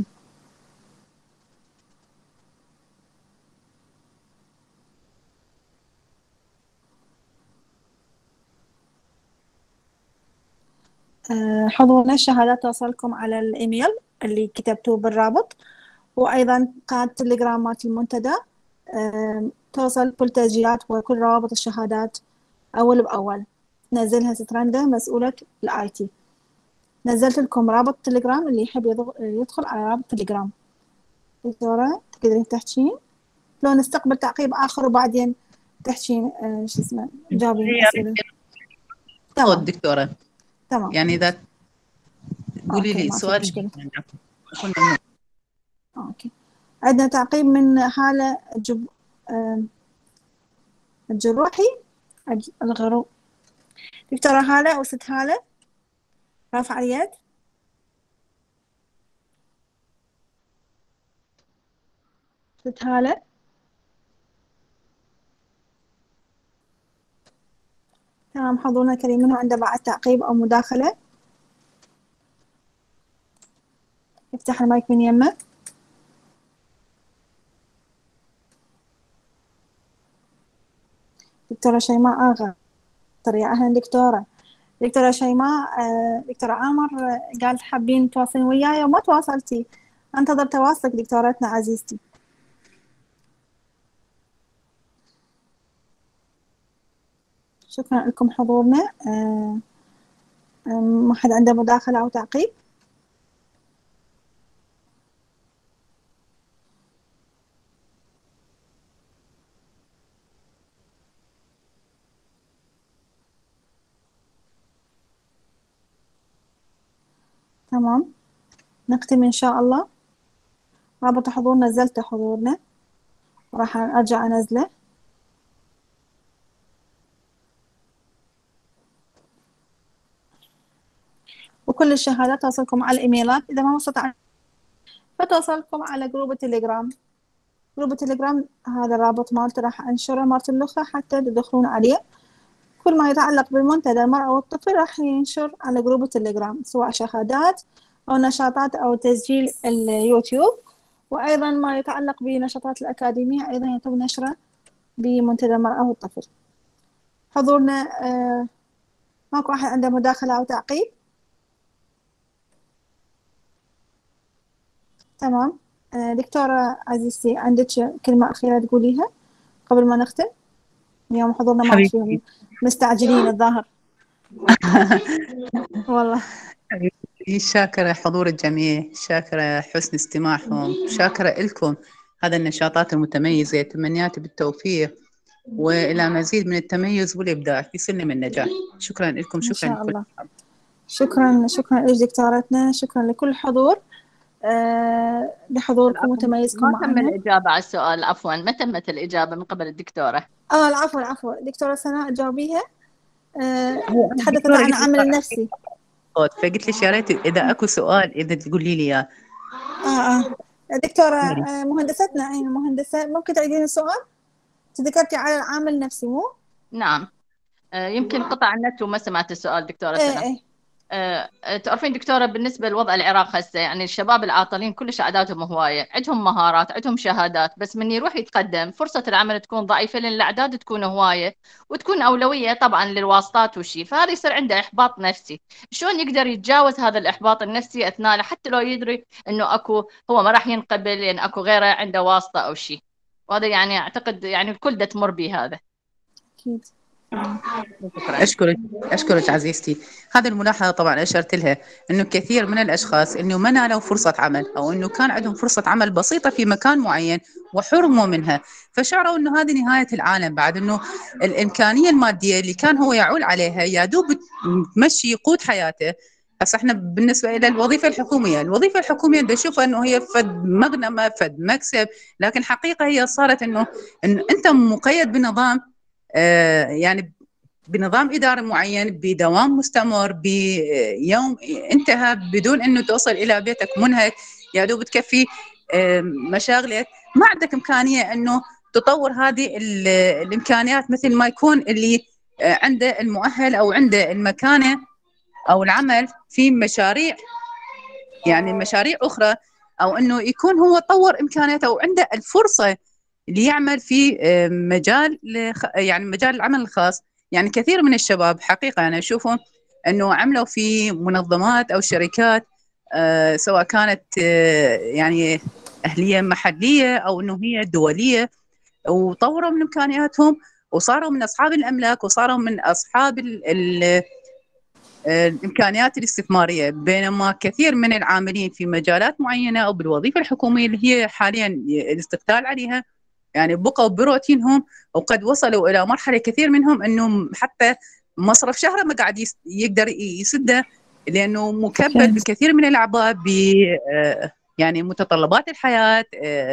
حضورنا الشهادات توصلكم على الإيميل اللي كتبتوه بالرابط، وأيضا قناة تليجرام مالت المنتدى توصل كل تسجيلات وكل روابط الشهادات أول بأول. نزلها سترندا مسؤولة الآي تي. نزلت لكم رابط تليجرام، اللي يحب يدخل على رابط تليجرام. دكتورة تقدرين تحكين لو نستقبل تعقيب آخر وبعدين تحكين شو اسمه جاوبين أسئلة. تمام دكتورة. تمام يعني إذا قولي لي سؤال. اوكي. عندنا تعقيب من هالة جب... الجروحي الغرو. دكتورة هالة وست هالة رافع اليد. ست هالة. تمام، حضورنا الكريم، منه عنده بعد تعقيب أو مداخلة؟ افتح المايك من يمه. دكتورة شيماء آغا. يا أهلا دكتورة. دكتورة شيماء، دكتورة عامر قال حابين تواصلين وياي وما تواصلتي، انتظر تواصلك دكتورتنا عزيزتي. شكرا لكم حضورنا. ما حد عنده مداخلة أو تعقيب؟ تمام، نختم إن شاء الله. رابط حضور نزلته حضورنا، راح أرجع أنزله. وكل الشهادات توصلكم على الإيميلات، إذا ما استطعت فتوصلكم على جروب التليجرام. جروب التليجرام هذا الرابط مالته راح أنشره مرة الأخرى حتى تدخلون عليه. كل ما يتعلق بالمنتدى المرأة والطفل راح ينشر على جروب التليجرام، سواء شهادات أو نشاطات أو تسجيل اليوتيوب، وأيضا ما يتعلق بنشاطات الأكاديمية أيضا يتم نشره بمنتدى المرأة والطفل. حضورنا آه ماكو أحد عنده مداخلة أو تعقيب؟ تمام. آه دكتورة عزيزتي، عندك كلمة أخيرة تقوليها قبل ما نختم؟ اليوم حضورنا ما فيهم مستعجلين الظاهر. والله شاكرة حضور الجميع، شاكرة حسن استماعهم، شاكرة لكم هذا النشاطات المتميزة. تمنياتي بالتوفيق وإلى مزيد من التميز والإبداع في سلم النجاح. شكرا لكم. شكرا إن شاء الله. شكرا شكرا لك دكتورتنا، شكرا لكل الحضور أه لحضوركم وتميزكم معنا. ما تم الإجابة على السؤال، عفوا ما تمت الإجابة من قبل الدكتورة. اه العفو العفو دكتورة سناء جاوبيها. أه تحدثت عن العامل النفسي. الصوت، فقلت لك يا ريت اذا اكو سؤال اذا تقولي لي اياه. اه اه دكتورة آه مهندستنا أين المهندسة، ممكن تعيدين السؤال؟ تذكرتي على العامل النفسي مو؟ نعم. آه، يمكن قطع النت وما سمعت السؤال دكتورة ايه سنة. ايه آه، تعرفين دكتورة بالنسبة لوضع العراق هسه، يعني الشباب العاطلين كلش أعدادهم هواية، عندهم مهارات عندهم شهادات، بس من يروح يتقدم فرصة العمل تكون ضعيفة لأن الأعداد تكون هواية وتكون أولوية طبعا للواسطات وشي، فهذا يصير عنده إحباط نفسي. شلون يقدر يتجاوز هذا الإحباط النفسي أثناء حتى لو يدري إنه أكو هو ما راح ينقبل لأن يعني أكو غيره عنده واسطة أو شي؟ وهذا يعني أعتقد يعني الكل ده تمر به هذا. أكيد. شكرا. اشكرك اشكرك عزيزتي. هذه الملاحظه طبعا اشرت لها، انه كثير من الاشخاص انه ما نالوا فرصه عمل، او انه كان عندهم فرصه عمل بسيطه في مكان معين وحرموا منها، فشعروا انه هذه نهايه العالم، بعد انه الامكانيه الماديه اللي كان هو يعول عليها يا دوب تمشي يقود حياته. هسه احنا بالنسبه الى الوظيفه الحكوميه، الوظيفه الحكوميه بدي اشوفها انه هي فد مغنمه فد مكسب، لكن حقيقه هي صارت انه انه انت مقيد بنظام، آه يعني بنظام إداري معين، بدوام مستمر، بيوم انتهى بدون أنه توصل إلى بيتك منهك، يا دوب تكفي مشاغلك، ما عندك إمكانية أنه تطور هذه الإمكانيات مثل ما يكون اللي عنده المؤهل أو عنده المكانة أو العمل في مشاريع، يعني مشاريع أخرى، أو أنه يكون هو طور إمكانياته أو عنده الفرصة اللي يعمل في مجال يعني مجال العمل الخاص. يعني كثير من الشباب حقيقة أنا أشوفهم أنه عملوا في منظمات أو شركات، آه سواء كانت آه يعني أهلية محلية أو أنه هي دولية، وطوروا من إمكانياتهم وصاروا من أصحاب الأملاك وصاروا من أصحاب ال ال الإمكانيات الاستثمارية، بينما كثير من العاملين في مجالات معينة أو بالوظيفة الحكومية اللي هي حاليا الاستقتال عليها، يعني بقوا بروتينهم، وقد وصلوا إلى مرحلة كثير منهم أنه حتى مصرف شهره ما قاعد يقدر يسده، لأنه مكبل بكثير من الأعباء ب يعني متطلبات الحياة،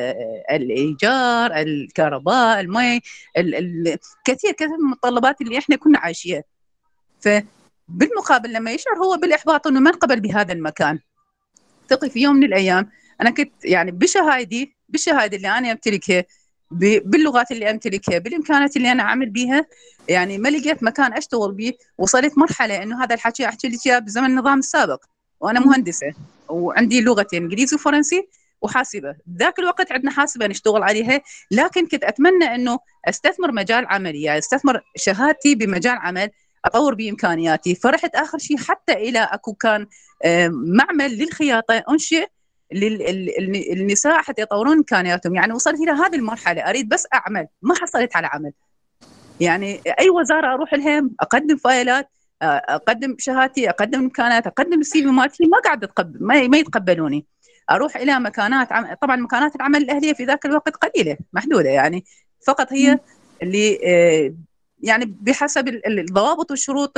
الإيجار، الكهرباء، المي، كثير كثير من المتطلبات اللي إحنا كنا عايشيها. فبالمقابل لما يشعر هو بالإحباط أنه ما انقبل بهذا المكان، ثقي في يوم من الأيام أنا كنت يعني بشهادي بالشهادة اللي أنا أمتلكها، باللغات اللي أمتلكها، بالإمكانات اللي أنا أعمل بيها، يعني ما لقيت مكان أشتغل به. وصلت مرحلة إنه هذا الحكي أحكي لك إياه بزمن النظام السابق، وأنا مهندسة وعندي لغتين إنجليزي وفرنسي وحاسبة. ذاك الوقت عندنا حاسبة نشتغل عليها، لكن كنت أتمنى إنه أستثمر مجال عملي، يعني أستثمر شهادتي بمجال عمل أطور بإمكانياتي. فرحت آخر شيء حتى إلى أكو كان معمل للخياطة أنشئ للنساء حتى يطورون إمكانياتهم. يعني وصلت إلى هذه المرحلة أريد بس أعمل، ما حصلت على عمل. يعني أي وزارة أروح لها أقدم فايلات، أقدم شهادتي، أقدم إمكانات، أقدم السي في مالتي، ما قاعد تقبل، ما يتقبلوني. أروح إلى مكانات عم... طبعا مكانات العمل الأهلية في ذاك الوقت قليلة محدودة، يعني فقط هي اللي يعني بحسب الضوابط والشروط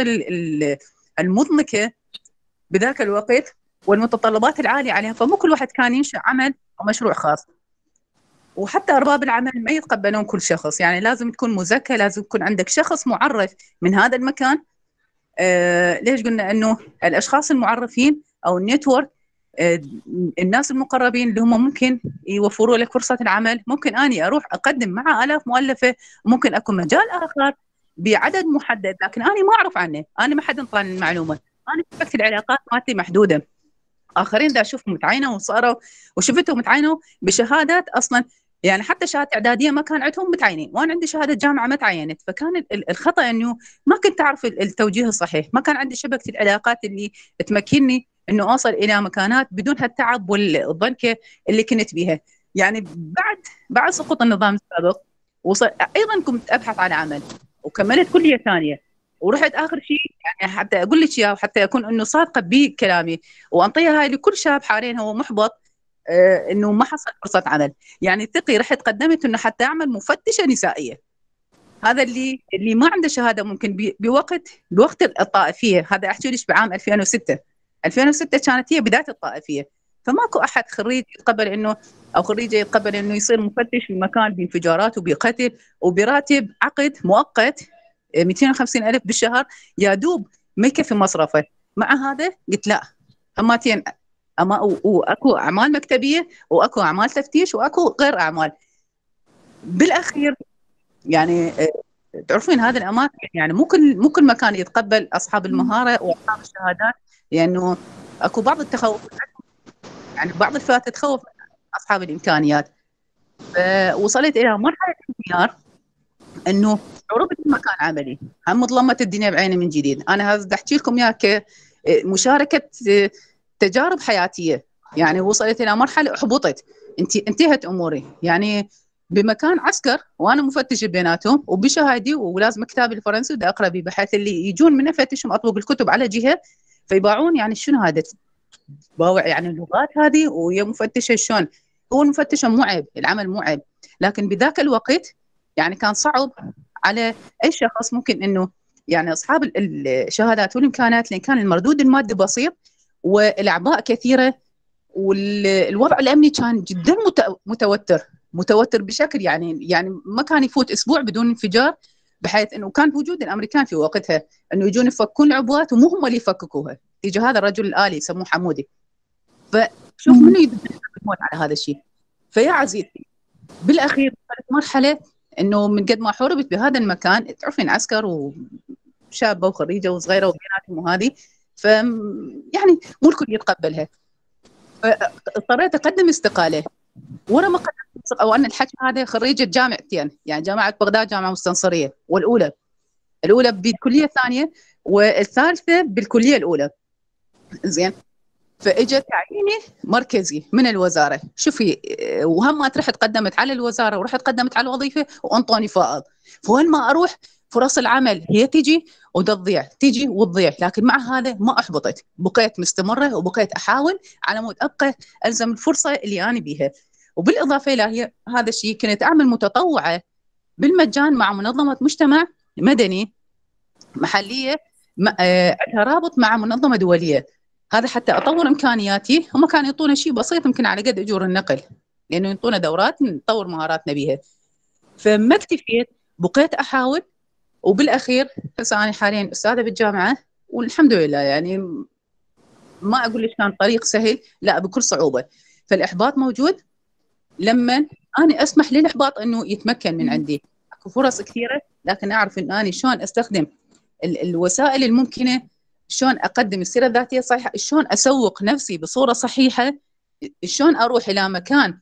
المضمكة بذاك الوقت والمتطلبات العالية عليها، فمو كل واحد كان ينشأ عمل أو مشروع خاص. وحتى أرباب العمل ما يتقبلون كل شخص، يعني لازم تكون مزكى، لازم يكون عندك شخص معرف من هذا المكان. آه ليش قلنا أنه الأشخاص المعرفين أو النيتورك، آه الناس المقربين اللي هم ممكن يوفروا لك فرصة العمل. ممكن أني أروح أقدم مع آلاف مؤلفة، ممكن أكون مجال آخر بعدد محدد لكن أنا ما أعرف عنه، أنا ما حد انطاني المعلومة، أنا شبكة العلاقات مالتي محدودة. آخرين دا أشوف متعينة وصاروا وشفتهم متعينوا بشهادات أصلاً، يعني حتى شهادة إعدادية ما كان عندهم متعينين، وأنا عندي شهادة جامعة ما تعينت. فكان الخطأ إنه ما كنت أعرف التوجيه الصحيح، ما كان عندي شبكة العلاقات اللي تمكنني إنه أوصل إلى مكانات بدون هالتعب والضنكة اللي كنت بيها. يعني بعد بعد سقوط النظام السابق وصل أيضاً كنت أبحث عن عمل وكملت كلية ثانية، ورحت آخر شيء يعني حتى أقول لك إياه وحتى أكون إنه صادقة بكلامي وأنطيها هاي لكل شاب حاليا هو محبط، آه إنه ما حصل فرصة عمل. يعني ثقي رحت قدمت إنه حتى أعمل مفتشة نسائية، هذا اللي اللي ما عنده شهادة ممكن بوقت بوقت الطائفية، هذا أحكي لك بعام ألفين وستة ألفين وستة كانت هي بداية الطائفية، فماكو أحد خريج يتقبل إنه أو خريجة يتقبل إنه يصير مفتش في مكان بانفجارات وبقتل وبراتب عقد مؤقت مئتين وخمسين ألف بالشهر، يا دوب ما يكفي مصرفه. مع هذا قلت لا، هماتين أما واكو اعمال مكتبيه واكو اعمال تفتيش واكو غير اعمال. بالاخير يعني تعرفين هذه الاماكن يعني مو كل مو كل مكان يتقبل اصحاب المهاره واصحاب الشهادات، لانه يعني اكو بعض التخوف، يعني بعض الفئات تتخوف اصحاب الامكانيات. فوصلت الى مرحله انهيار انه عربت مكان عملي، هم ظلمت الدنيا بعيني من جديد. انا هذا احكي لكم اياه كمشاركه تجارب حياتيه. يعني وصلت الى مرحله احبطت، انت انتهت اموري يعني بمكان عسكر وانا مفتش بيناتهم وبشهادي ولازم كتابي الفرنسي ودا اقرا به، بحيث اللي يجون من افتشهم اطبق الكتب على جهه فيباعون يعني شنو هذا باوع يعني اللغات هذه ويا مفتشه شلون. هو المفتشه مو عيب، العمل مو عيب، لكن بذاك الوقت يعني كان صعب على اي شخص ممكن انه يعني اصحاب الشهادات والامكانات، لان كان المردود المادي بسيط والاعباء كثيره والوضع الامني كان جدا متوتر متوتر بشكل يعني يعني ما كان يفوت اسبوع بدون انفجار، بحيث انه كان بوجود الامريكان في وقتها انه يجون يفكون العبوات ومو هم اللي يفككوها، يجي هذا الرجل الالي يسموه حمودي. فشوف منو يدبر الموت على هذا الشيء. فيا عزيزتي بالاخير صارت مرحله انه من قد ما حوربت بهذا المكان، تعرفين عسكر وشابه وخريجه وصغيره وبيناتهم وهذه، ف يعني مو الكل يتقبلها. فاضطريت اقدم استقاله. ورا ما قدمت او انا الحكي هذا خريجه جامعتين، يعني جامعه بغداد جامعه مستنصريه، والاولى الاولى بالكليه الثانيه والثالثه بالكليه الاولى. زين، فاجى تعييني مركزي من الوزاره. شوفي، وهم ما رحت قدمت على الوزاره ورحت قدمت على الوظيفه وانطوني فائض. فوين ما اروح فرص العمل هي تجي وتضيع، تجي وتضيع، لكن مع هذا ما احبطت، بقيت مستمره وبقيت احاول على مود ابقى الزم الفرصه اللي انا بيها. وبالاضافه الى هذا الشيء كنت اعمل متطوعه بالمجان مع منظمه مجتمع مدني محليه عندها رابط مع منظمه دوليه، هذا حتى اطور امكانياتي. هم كانوا يعطونا شيء بسيط يمكن على قد اجور النقل، لانه يعطونا دورات نطور مهاراتنا بها. فما اكتفيت، بقيت احاول، وبالاخير هسه انا حاليا استاذه بالجامعه والحمد لله. يعني ما اقول لك كان طريق سهل، لا بكل صعوبه. فالاحباط موجود لما انا اسمح للاحباط انه يتمكن من عندي. اكو فرص كثيره، لكن اعرف ان انا شلون استخدم ال الوسائل الممكنه، شلون اقدم السيره الذاتيه صحيحه، شلون اسوق نفسي بصوره صحيحه، شلون اروح الى مكان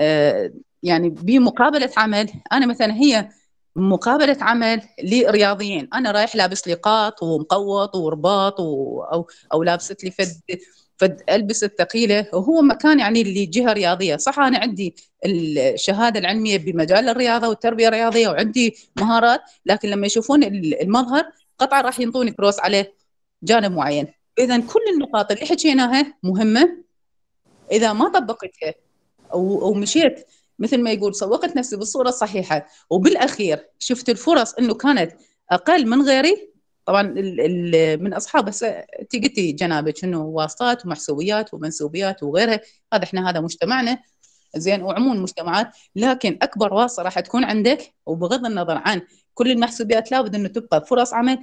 آه يعني بمقابله عمل. انا مثلا هي مقابله عمل لرياضيين، انا رايح لابس لي قاط ومقوط ورباط و او او لابست لي فد فد البس الثقيله، وهو مكان يعني اللي جهه رياضيه. صح انا عندي الشهاده العلميه بمجال الرياضه والتربيه الرياضيه وعندي مهارات، لكن لما يشوفون المظهر قطعا راح ينطوني كروس على جانب معين. اذا كل النقاط اللي حكيناها مهمه، اذا ما طبقتها او مشيت مثل ما يقول سوقت نفسي بالصوره الصحيحه، وبالاخير شفت الفرص انه كانت اقل من غيري. طبعا ال ال من اصحاب هسه انت قلتي جنابك انه واسطات ومحسوبيات ومنسوبيات وغيرها، هذا احنا هذا مجتمعنا زين وعموم المجتمعات، لكن اكبر واسطه راح تكون عندك، وبغض النظر عن كل المحسوبيات لابد انه تبقى فرص عمل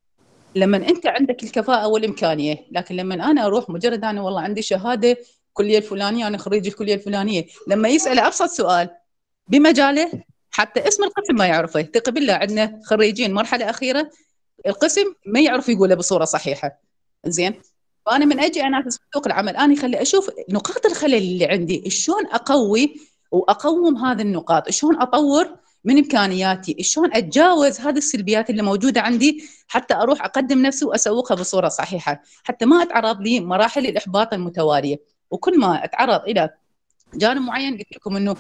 لما انت عندك الكفاءه والامكانيه. لكن لما انا اروح مجرد انا والله عندي شهاده الكليه الفلانيه، انا خريج الكليه الفلانيه، لما يسال ابسط سؤال بمجاله حتى اسم القسم ما يعرفه، ثق بالله عندنا خريجين مرحله اخيره القسم ما يعرف يقوله بصوره صحيحه. زين، فانا من اجي انافس في سوق العمل انا خلي اشوف نقاط الخلل اللي عندي، شلون اقوي واقوم هذه النقاط، شلون اطور من امكانياتي، شلون اتجاوز هذه السلبيات اللي موجوده عندي حتى اروح اقدم نفسي واسوقها بصوره صحيحه، حتى ما اتعرض لي مراحل الاحباط المتواليه. وكل ما اتعرض الى جانب معين قلت لكم انه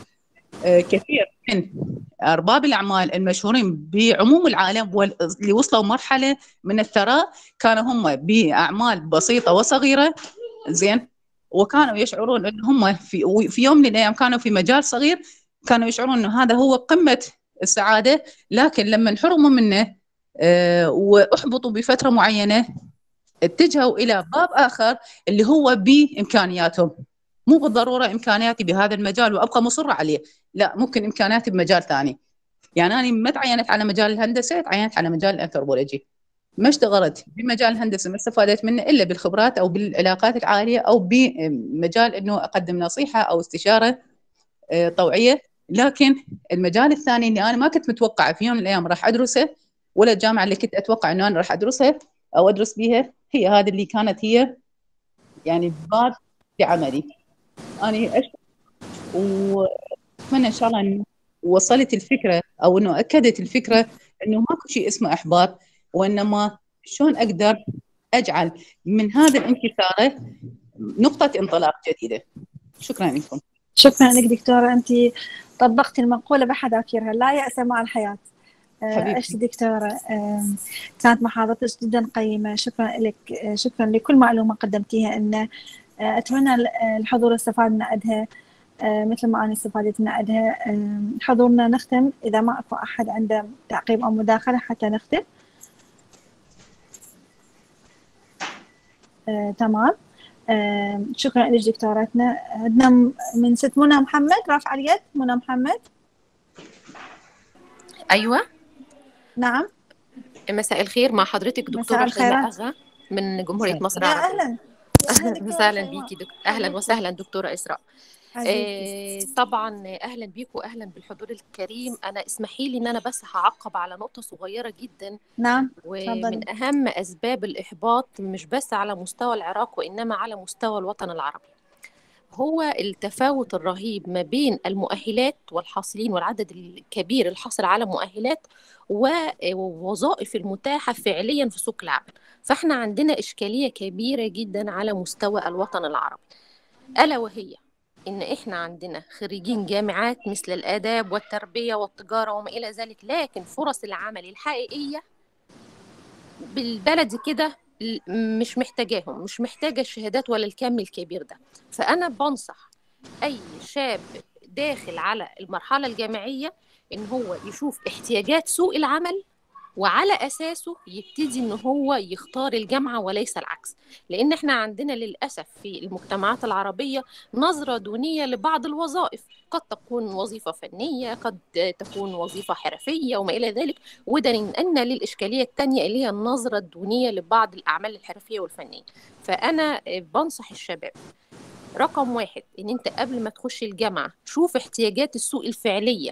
كثير من ارباب الاعمال المشهورين بعموم العالم واللي وصلوا مرحله من الثراء كانوا هم باعمال بسيطه وصغيره. زين، وكانوا يشعرون ان هم في في يوم من الايام كانوا في مجال صغير، كانوا يشعرون انه هذا هو قمه السعاده، لكن لما انحرموا منه أه واحبطوا بفتره معينه اتجهوا الى باب اخر اللي هو بامكانياتهم. مو بالضروره امكانياتي بهذا المجال وابقى مصره عليه، لا، ممكن امكانياتي بمجال ثاني. يعني انا ما تعينت على مجال الهندسه، تعينت على مجال الانثروبولوجي. ما اشتغلت بمجال الهندسة، ما استفادت منه إلا بالخبرات أو بالعلاقات العالية أو بمجال أنه أقدم نصيحة أو استشارة طوعية. لكن المجال الثاني اللي أنا ما كنت متوقعة في يوم من الأيام راح أدرسه، ولا الجامعة اللي كنت أتوقع أنه أنا راح أدرسها أو أدرس بيها، هي هذه اللي كانت هي يعني باب لعملي. أنا أشكر وأتمنى إن شاء الله أن وصلت الفكرة أو أنه أكدت الفكرة أنه ماكو شيء اسمه إحباط، وإنما شلون أقدر أجعل من هذا الانكسارة نقطة انطلاق جديدة. شكرا لكم. شكرا لك دكتورة، أنت طبقتي المقولة بحذافيرها، لا يأس مع الحياة. أشتي دكتورة، كانت محاضرتك جدا قيمة، شكرا لك، شكرا لكل معلومة قدمتيها. إن أتمنى الحضور استفاد من عندها مثل ما أنا استفادت من عندها. حضورنا نختم، إذا ما أكو أحد عنده تعقيب أو مداخلة حتى نختم. آه، تمام. آه، شكرا لك دكتورتنا. عندنا من ست منى محمد رافعة اليد. منى محمد. أيوة نعم. مساء الخير، مع حضرتك دكتورة شيماء أغا من جمهورية مصر العربية. أهلا وسهلا بيكي دك... أهلا وسهلا دكتورة إسراء. آه طبعا أهلا بيك وأهلا بالحضور الكريم. أنا اسمحي لي إن أنا بس هعقب على نقطة صغيرة جدا. نعم. ومن أهم أسباب الإحباط مش بس على مستوى العراق وإنما على مستوى الوطن العربي هو التفاوت الرهيب ما بين المؤهلات والحاصلين والعدد الكبير الحاصل على مؤهلات ووظائف المتاحة فعليا في سوق العمل. فاحنا عندنا إشكالية كبيرة جدا على مستوى الوطن العربي، ألا وهي إن إحنا عندنا خريجين جامعات مثل الآداب والتربية والتجارة وما إلى ذلك، لكن فرص العمل الحقيقية بالبلد كده مش محتاجاهم، مش محتاجة الشهادات ولا الكم الكبير ده. فأنا بنصح أي شاب داخل على المرحلة الجامعية إن هو يشوف احتياجات سوق العمل وعلى أساسه يبتدي إن هو يختار الجامعة وليس العكس. لأن إحنا عندنا للأسف في المجتمعات العربية نظرة دونية لبعض الوظائف، قد تكون وظيفة فنية، قد تكون وظيفة حرفية وما إلى ذلك، وده ننقلنا للإشكالية الثانية اللي هي النظرة الدونية لبعض الأعمال الحرفية والفنية. فأنا بنصح الشباب رقم واحد إن أنت قبل ما تخش الجامعة شوف احتياجات السوق الفعلية،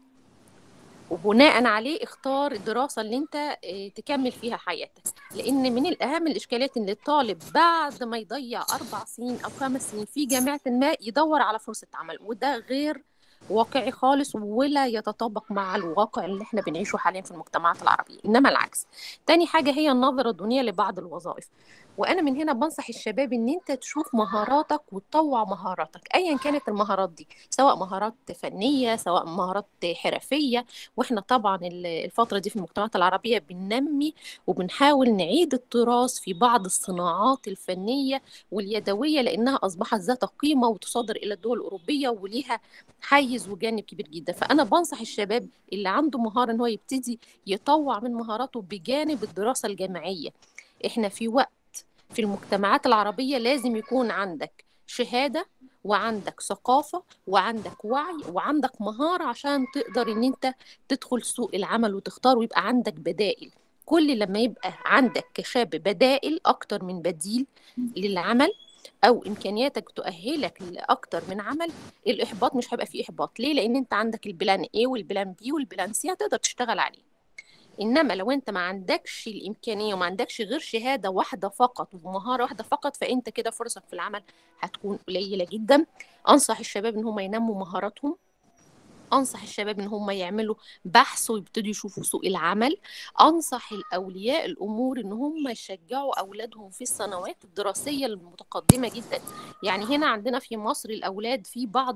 وبناء عليه اختار الدراسة اللي انت تكمل فيها حياتك. لان من الاهم الاشكاليات ان الطالب بعد ما يضيع اربع سنين او خمس سنين في جامعة ما يدور على فرصة عمل، وده غير واقعي خالص ولا يتطابق مع الواقع اللي احنا بنعيشه حاليا في المجتمعات العربية، انما العكس. تاني حاجة هي النظرة الدونية لبعض الوظائف. وانا من هنا بنصح الشباب ان انت تشوف مهاراتك وتطوع مهاراتك ايا كانت المهارات دي، سواء مهارات فنيه سواء مهارات حرفيه. واحنا طبعا الفتره دي في المجتمعات العربيه بننمي وبنحاول نعيد التراث في بعض الصناعات الفنيه واليدويه لانها اصبحت ذات قيمه وتصدر الى الدول الاوروبيه وليها حيز وجانب كبير جدا. فانا بنصح الشباب اللي عنده مهاره ان هو يبتدي يطوع من مهاراته بجانب الدراسه الجامعيه. احنا في وقت في المجتمعات العربية لازم يكون عندك شهادة وعندك ثقافة وعندك وعي وعندك مهارة عشان تقدر ان انت تدخل سوق العمل وتختار ويبقى عندك بدائل. كل لما يبقى عندك كشاب بدائل اكتر من بديل للعمل او امكانياتك تؤهلك لاكتر من عمل، الاحباط مش هيبقى فيه احباط. ليه؟ لان انت عندك البلان A والبلان B والبلان C هتقدر تشتغل عليه. انما لو انت ما عندكش الامكانيه وما عندكش غير شهاده واحده فقط ومهاره واحده فقط فانت كده فرصك في العمل هتكون قليله جدا. انصح الشباب ان هم ينموا مهاراتهم، انصح الشباب ان هم يعملوا بحث ويبتدوا يشوفوا سوق العمل، انصح الاولياء الامور ان هم يشجعوا اولادهم في السنوات الدراسيه المتقدمه جدا. يعني هنا عندنا في مصر الاولاد في بعض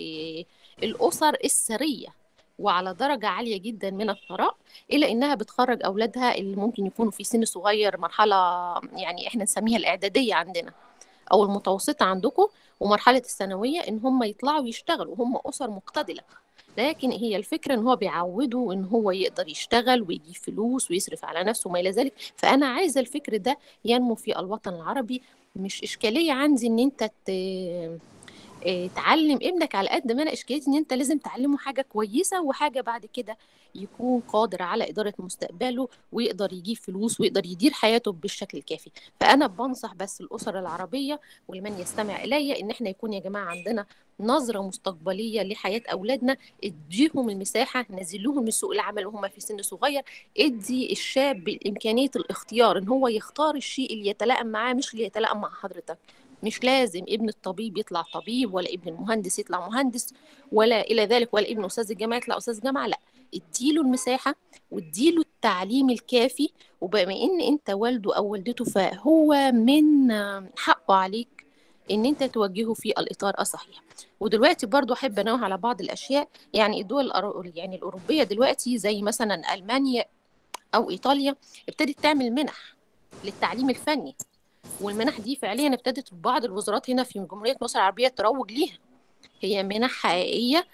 الاسر الثريه وعلى درجة عالية جدا من الثراء إلا إنها بتخرج أولادها اللي ممكن يكونوا في سن صغير، مرحلة يعني إحنا نسميها الإعدادية عندنا أو المتوسطة عندكم، ومرحلة الثانوية إن هم يطلعوا يشتغلوا وهم أسر مقتدلة. لكن هي الفكرة إن هو بيعودوا إن هو يقدر يشتغل ويجيب فلوس ويصرف على نفسه وما إلى ذلك. فأنا عايزة الفكر ده ينمو في الوطن العربي. مش إشكالية عندي إن أنت ت... إيه، تعلم ابنك على قد ما انا اشكاليتي ان انت لازم تعلمه حاجه كويسه وحاجه بعد كده يكون قادر على اداره مستقبله ويقدر يجيب فلوس ويقدر يدير حياته بالشكل الكافي. فانا بنصح بس الاسر العربيه ولمن يستمع الي ان احنا يكون يا جماعه عندنا نظره مستقبليه لحياه اولادنا. اديهم المساحه، نزلوهم من سوق العمل وهم في سن صغير. ادي الشاب امكانيه الاختيار ان هو يختار الشيء اللي يتلائم معاه مش اللي يتلائم مع حضرتك. مش لازم ابن الطبيب يطلع طبيب، ولا ابن المهندس يطلع مهندس، ولا إلى ذلك، ولا ابن أستاذ الجامعة يطلع أستاذ جامعة. لا، اديله المساحة واديله التعليم الكافي. وبما إن أنت والده أو والدته فهو من حقه عليك إن أنت توجهه في الإطار الصحيح. ودلوقتي برضو أحب أنوه على بعض الأشياء. يعني الدول يعني الأوروبية دلوقتي زي مثلا ألمانيا أو إيطاليا ابتدت تعمل منح للتعليم الفني، والمنح دي فعليا ابتدت في بعض الوزارات هنا في جمهورية مصر العربية تروج ليها. هي منح حقيقية،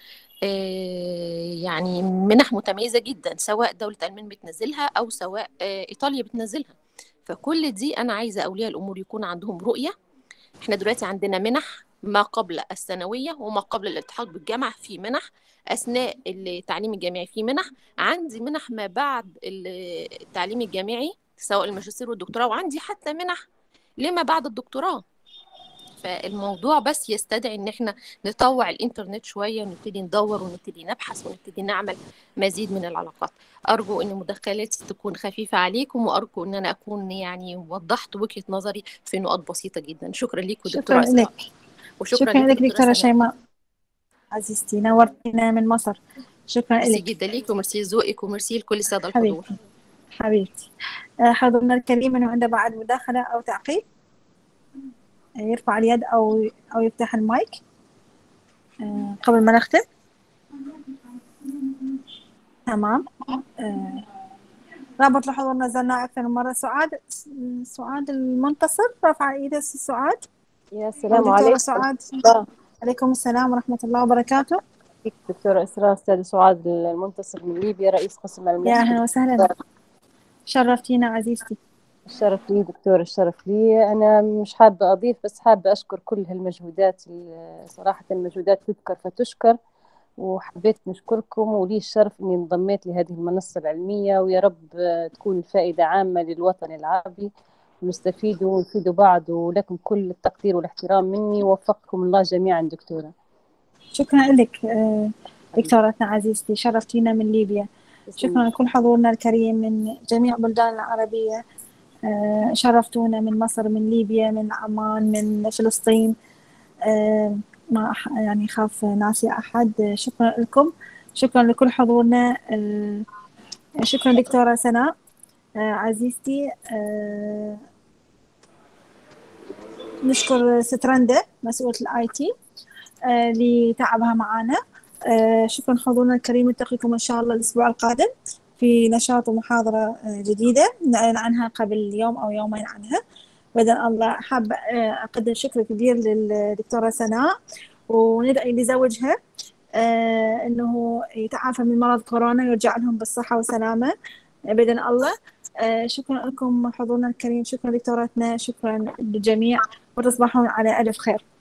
يعني منح متميزة جدا، سواء دولة ألمان بتنزلها أو سواء إيطاليا بتنزلها. فكل دي أنا عايزة أولياء الأمور يكون عندهم رؤية. احنا دلوقتي عندنا منح ما قبل الثانوية وما قبل الالتحاق بالجامعة، في منح أثناء التعليم الجامعي، في منح عندي منح ما بعد التعليم الجامعي سواء الماجستير والدكتوراه، وعندي حتى منح لما بعد الدكتوراه. فالموضوع بس يستدعي ان احنا نطوع الانترنت شويه ونبتدي ندور ونبتدي نبحث ونبتدي نعمل مزيد من العلاقات. ارجو ان مداخلاتي تكون خفيفه عليكم، وارجو ان انا اكون يعني وضحت وجهه نظري في نقاط بسيطه جدا. شكرا لكم دكتوره شكرا لك. وشكرا شكرا لك لك دكتورة شيماء عزيزتي، نورتينا من مصر. شكرا ميرسي لك جدا ليك، وميرسي ذوقك، وميرسي لكل الساده الحضور. حبيبتي حبيبتي. حضورنا الكريم انه عنده بعد مداخلة او تعقيب يرفع اليد او او يفتح المايك قبل ما نختم. تمام. رابط الحضور نزلناه اكثر من مرة. سعاد سعاد المنتصر رفع ايده. سعاد. يا سلام عليكم. سعاد. عليكم السلام ورحمة الله وبركاته. دكتورة إسراء، أستاذ سعاد المنتصر من ليبيا، رئيس قسم الملف. يا أهلا وسهلا، شرفتينا عزيزتي. الشرف لي دكتورة، الشرف لي. أنا مش حابة أضيف، بس حابة أشكر كل هالمجهودات. صراحة المجهودات تذكر فتشكر، وحبيت نشكركم، ولي الشرف أني انضميت لهذه المنصة العلمية، ويا رب تكون الفائدة عامة للوطن العربي ونستفيدوا ونفيدوا بعض، ولكم كل التقدير والاحترام مني، ووفقكم الله جميعا دكتورة. شكرا لك دكتورتنا عزيزتي، شرفتينا من ليبيا. شكرا لكل حضورنا الكريم من جميع بلدان العربية، شرفتونا من مصر، من ليبيا، من عمان، من فلسطين، ما يعني خاف ناسي أحد. شكرا لكم، شكرا لكل حضورنا. شكرا دكتورة سناء عزيزتي. نشكر سترندا مسؤولة الاي تي لتعبها معنا. شكرا حضورنا الكريم، نلتقيكم ان شاء الله الاسبوع القادم في نشاط ومحاضرة جديدة نعلن عنها قبل يوم او يومين عنها بإذن الله. حابة اقدم شكر كبير للدكتورة سناء، وندعي لزوجها انه يتعافى من مرض كورونا ويرجع لهم بالصحة والسلامة بإذن الله. شكرا لكم حضورنا الكريم، شكرا دكتورتنا، شكرا للجميع، وتصبحون على ألف خير.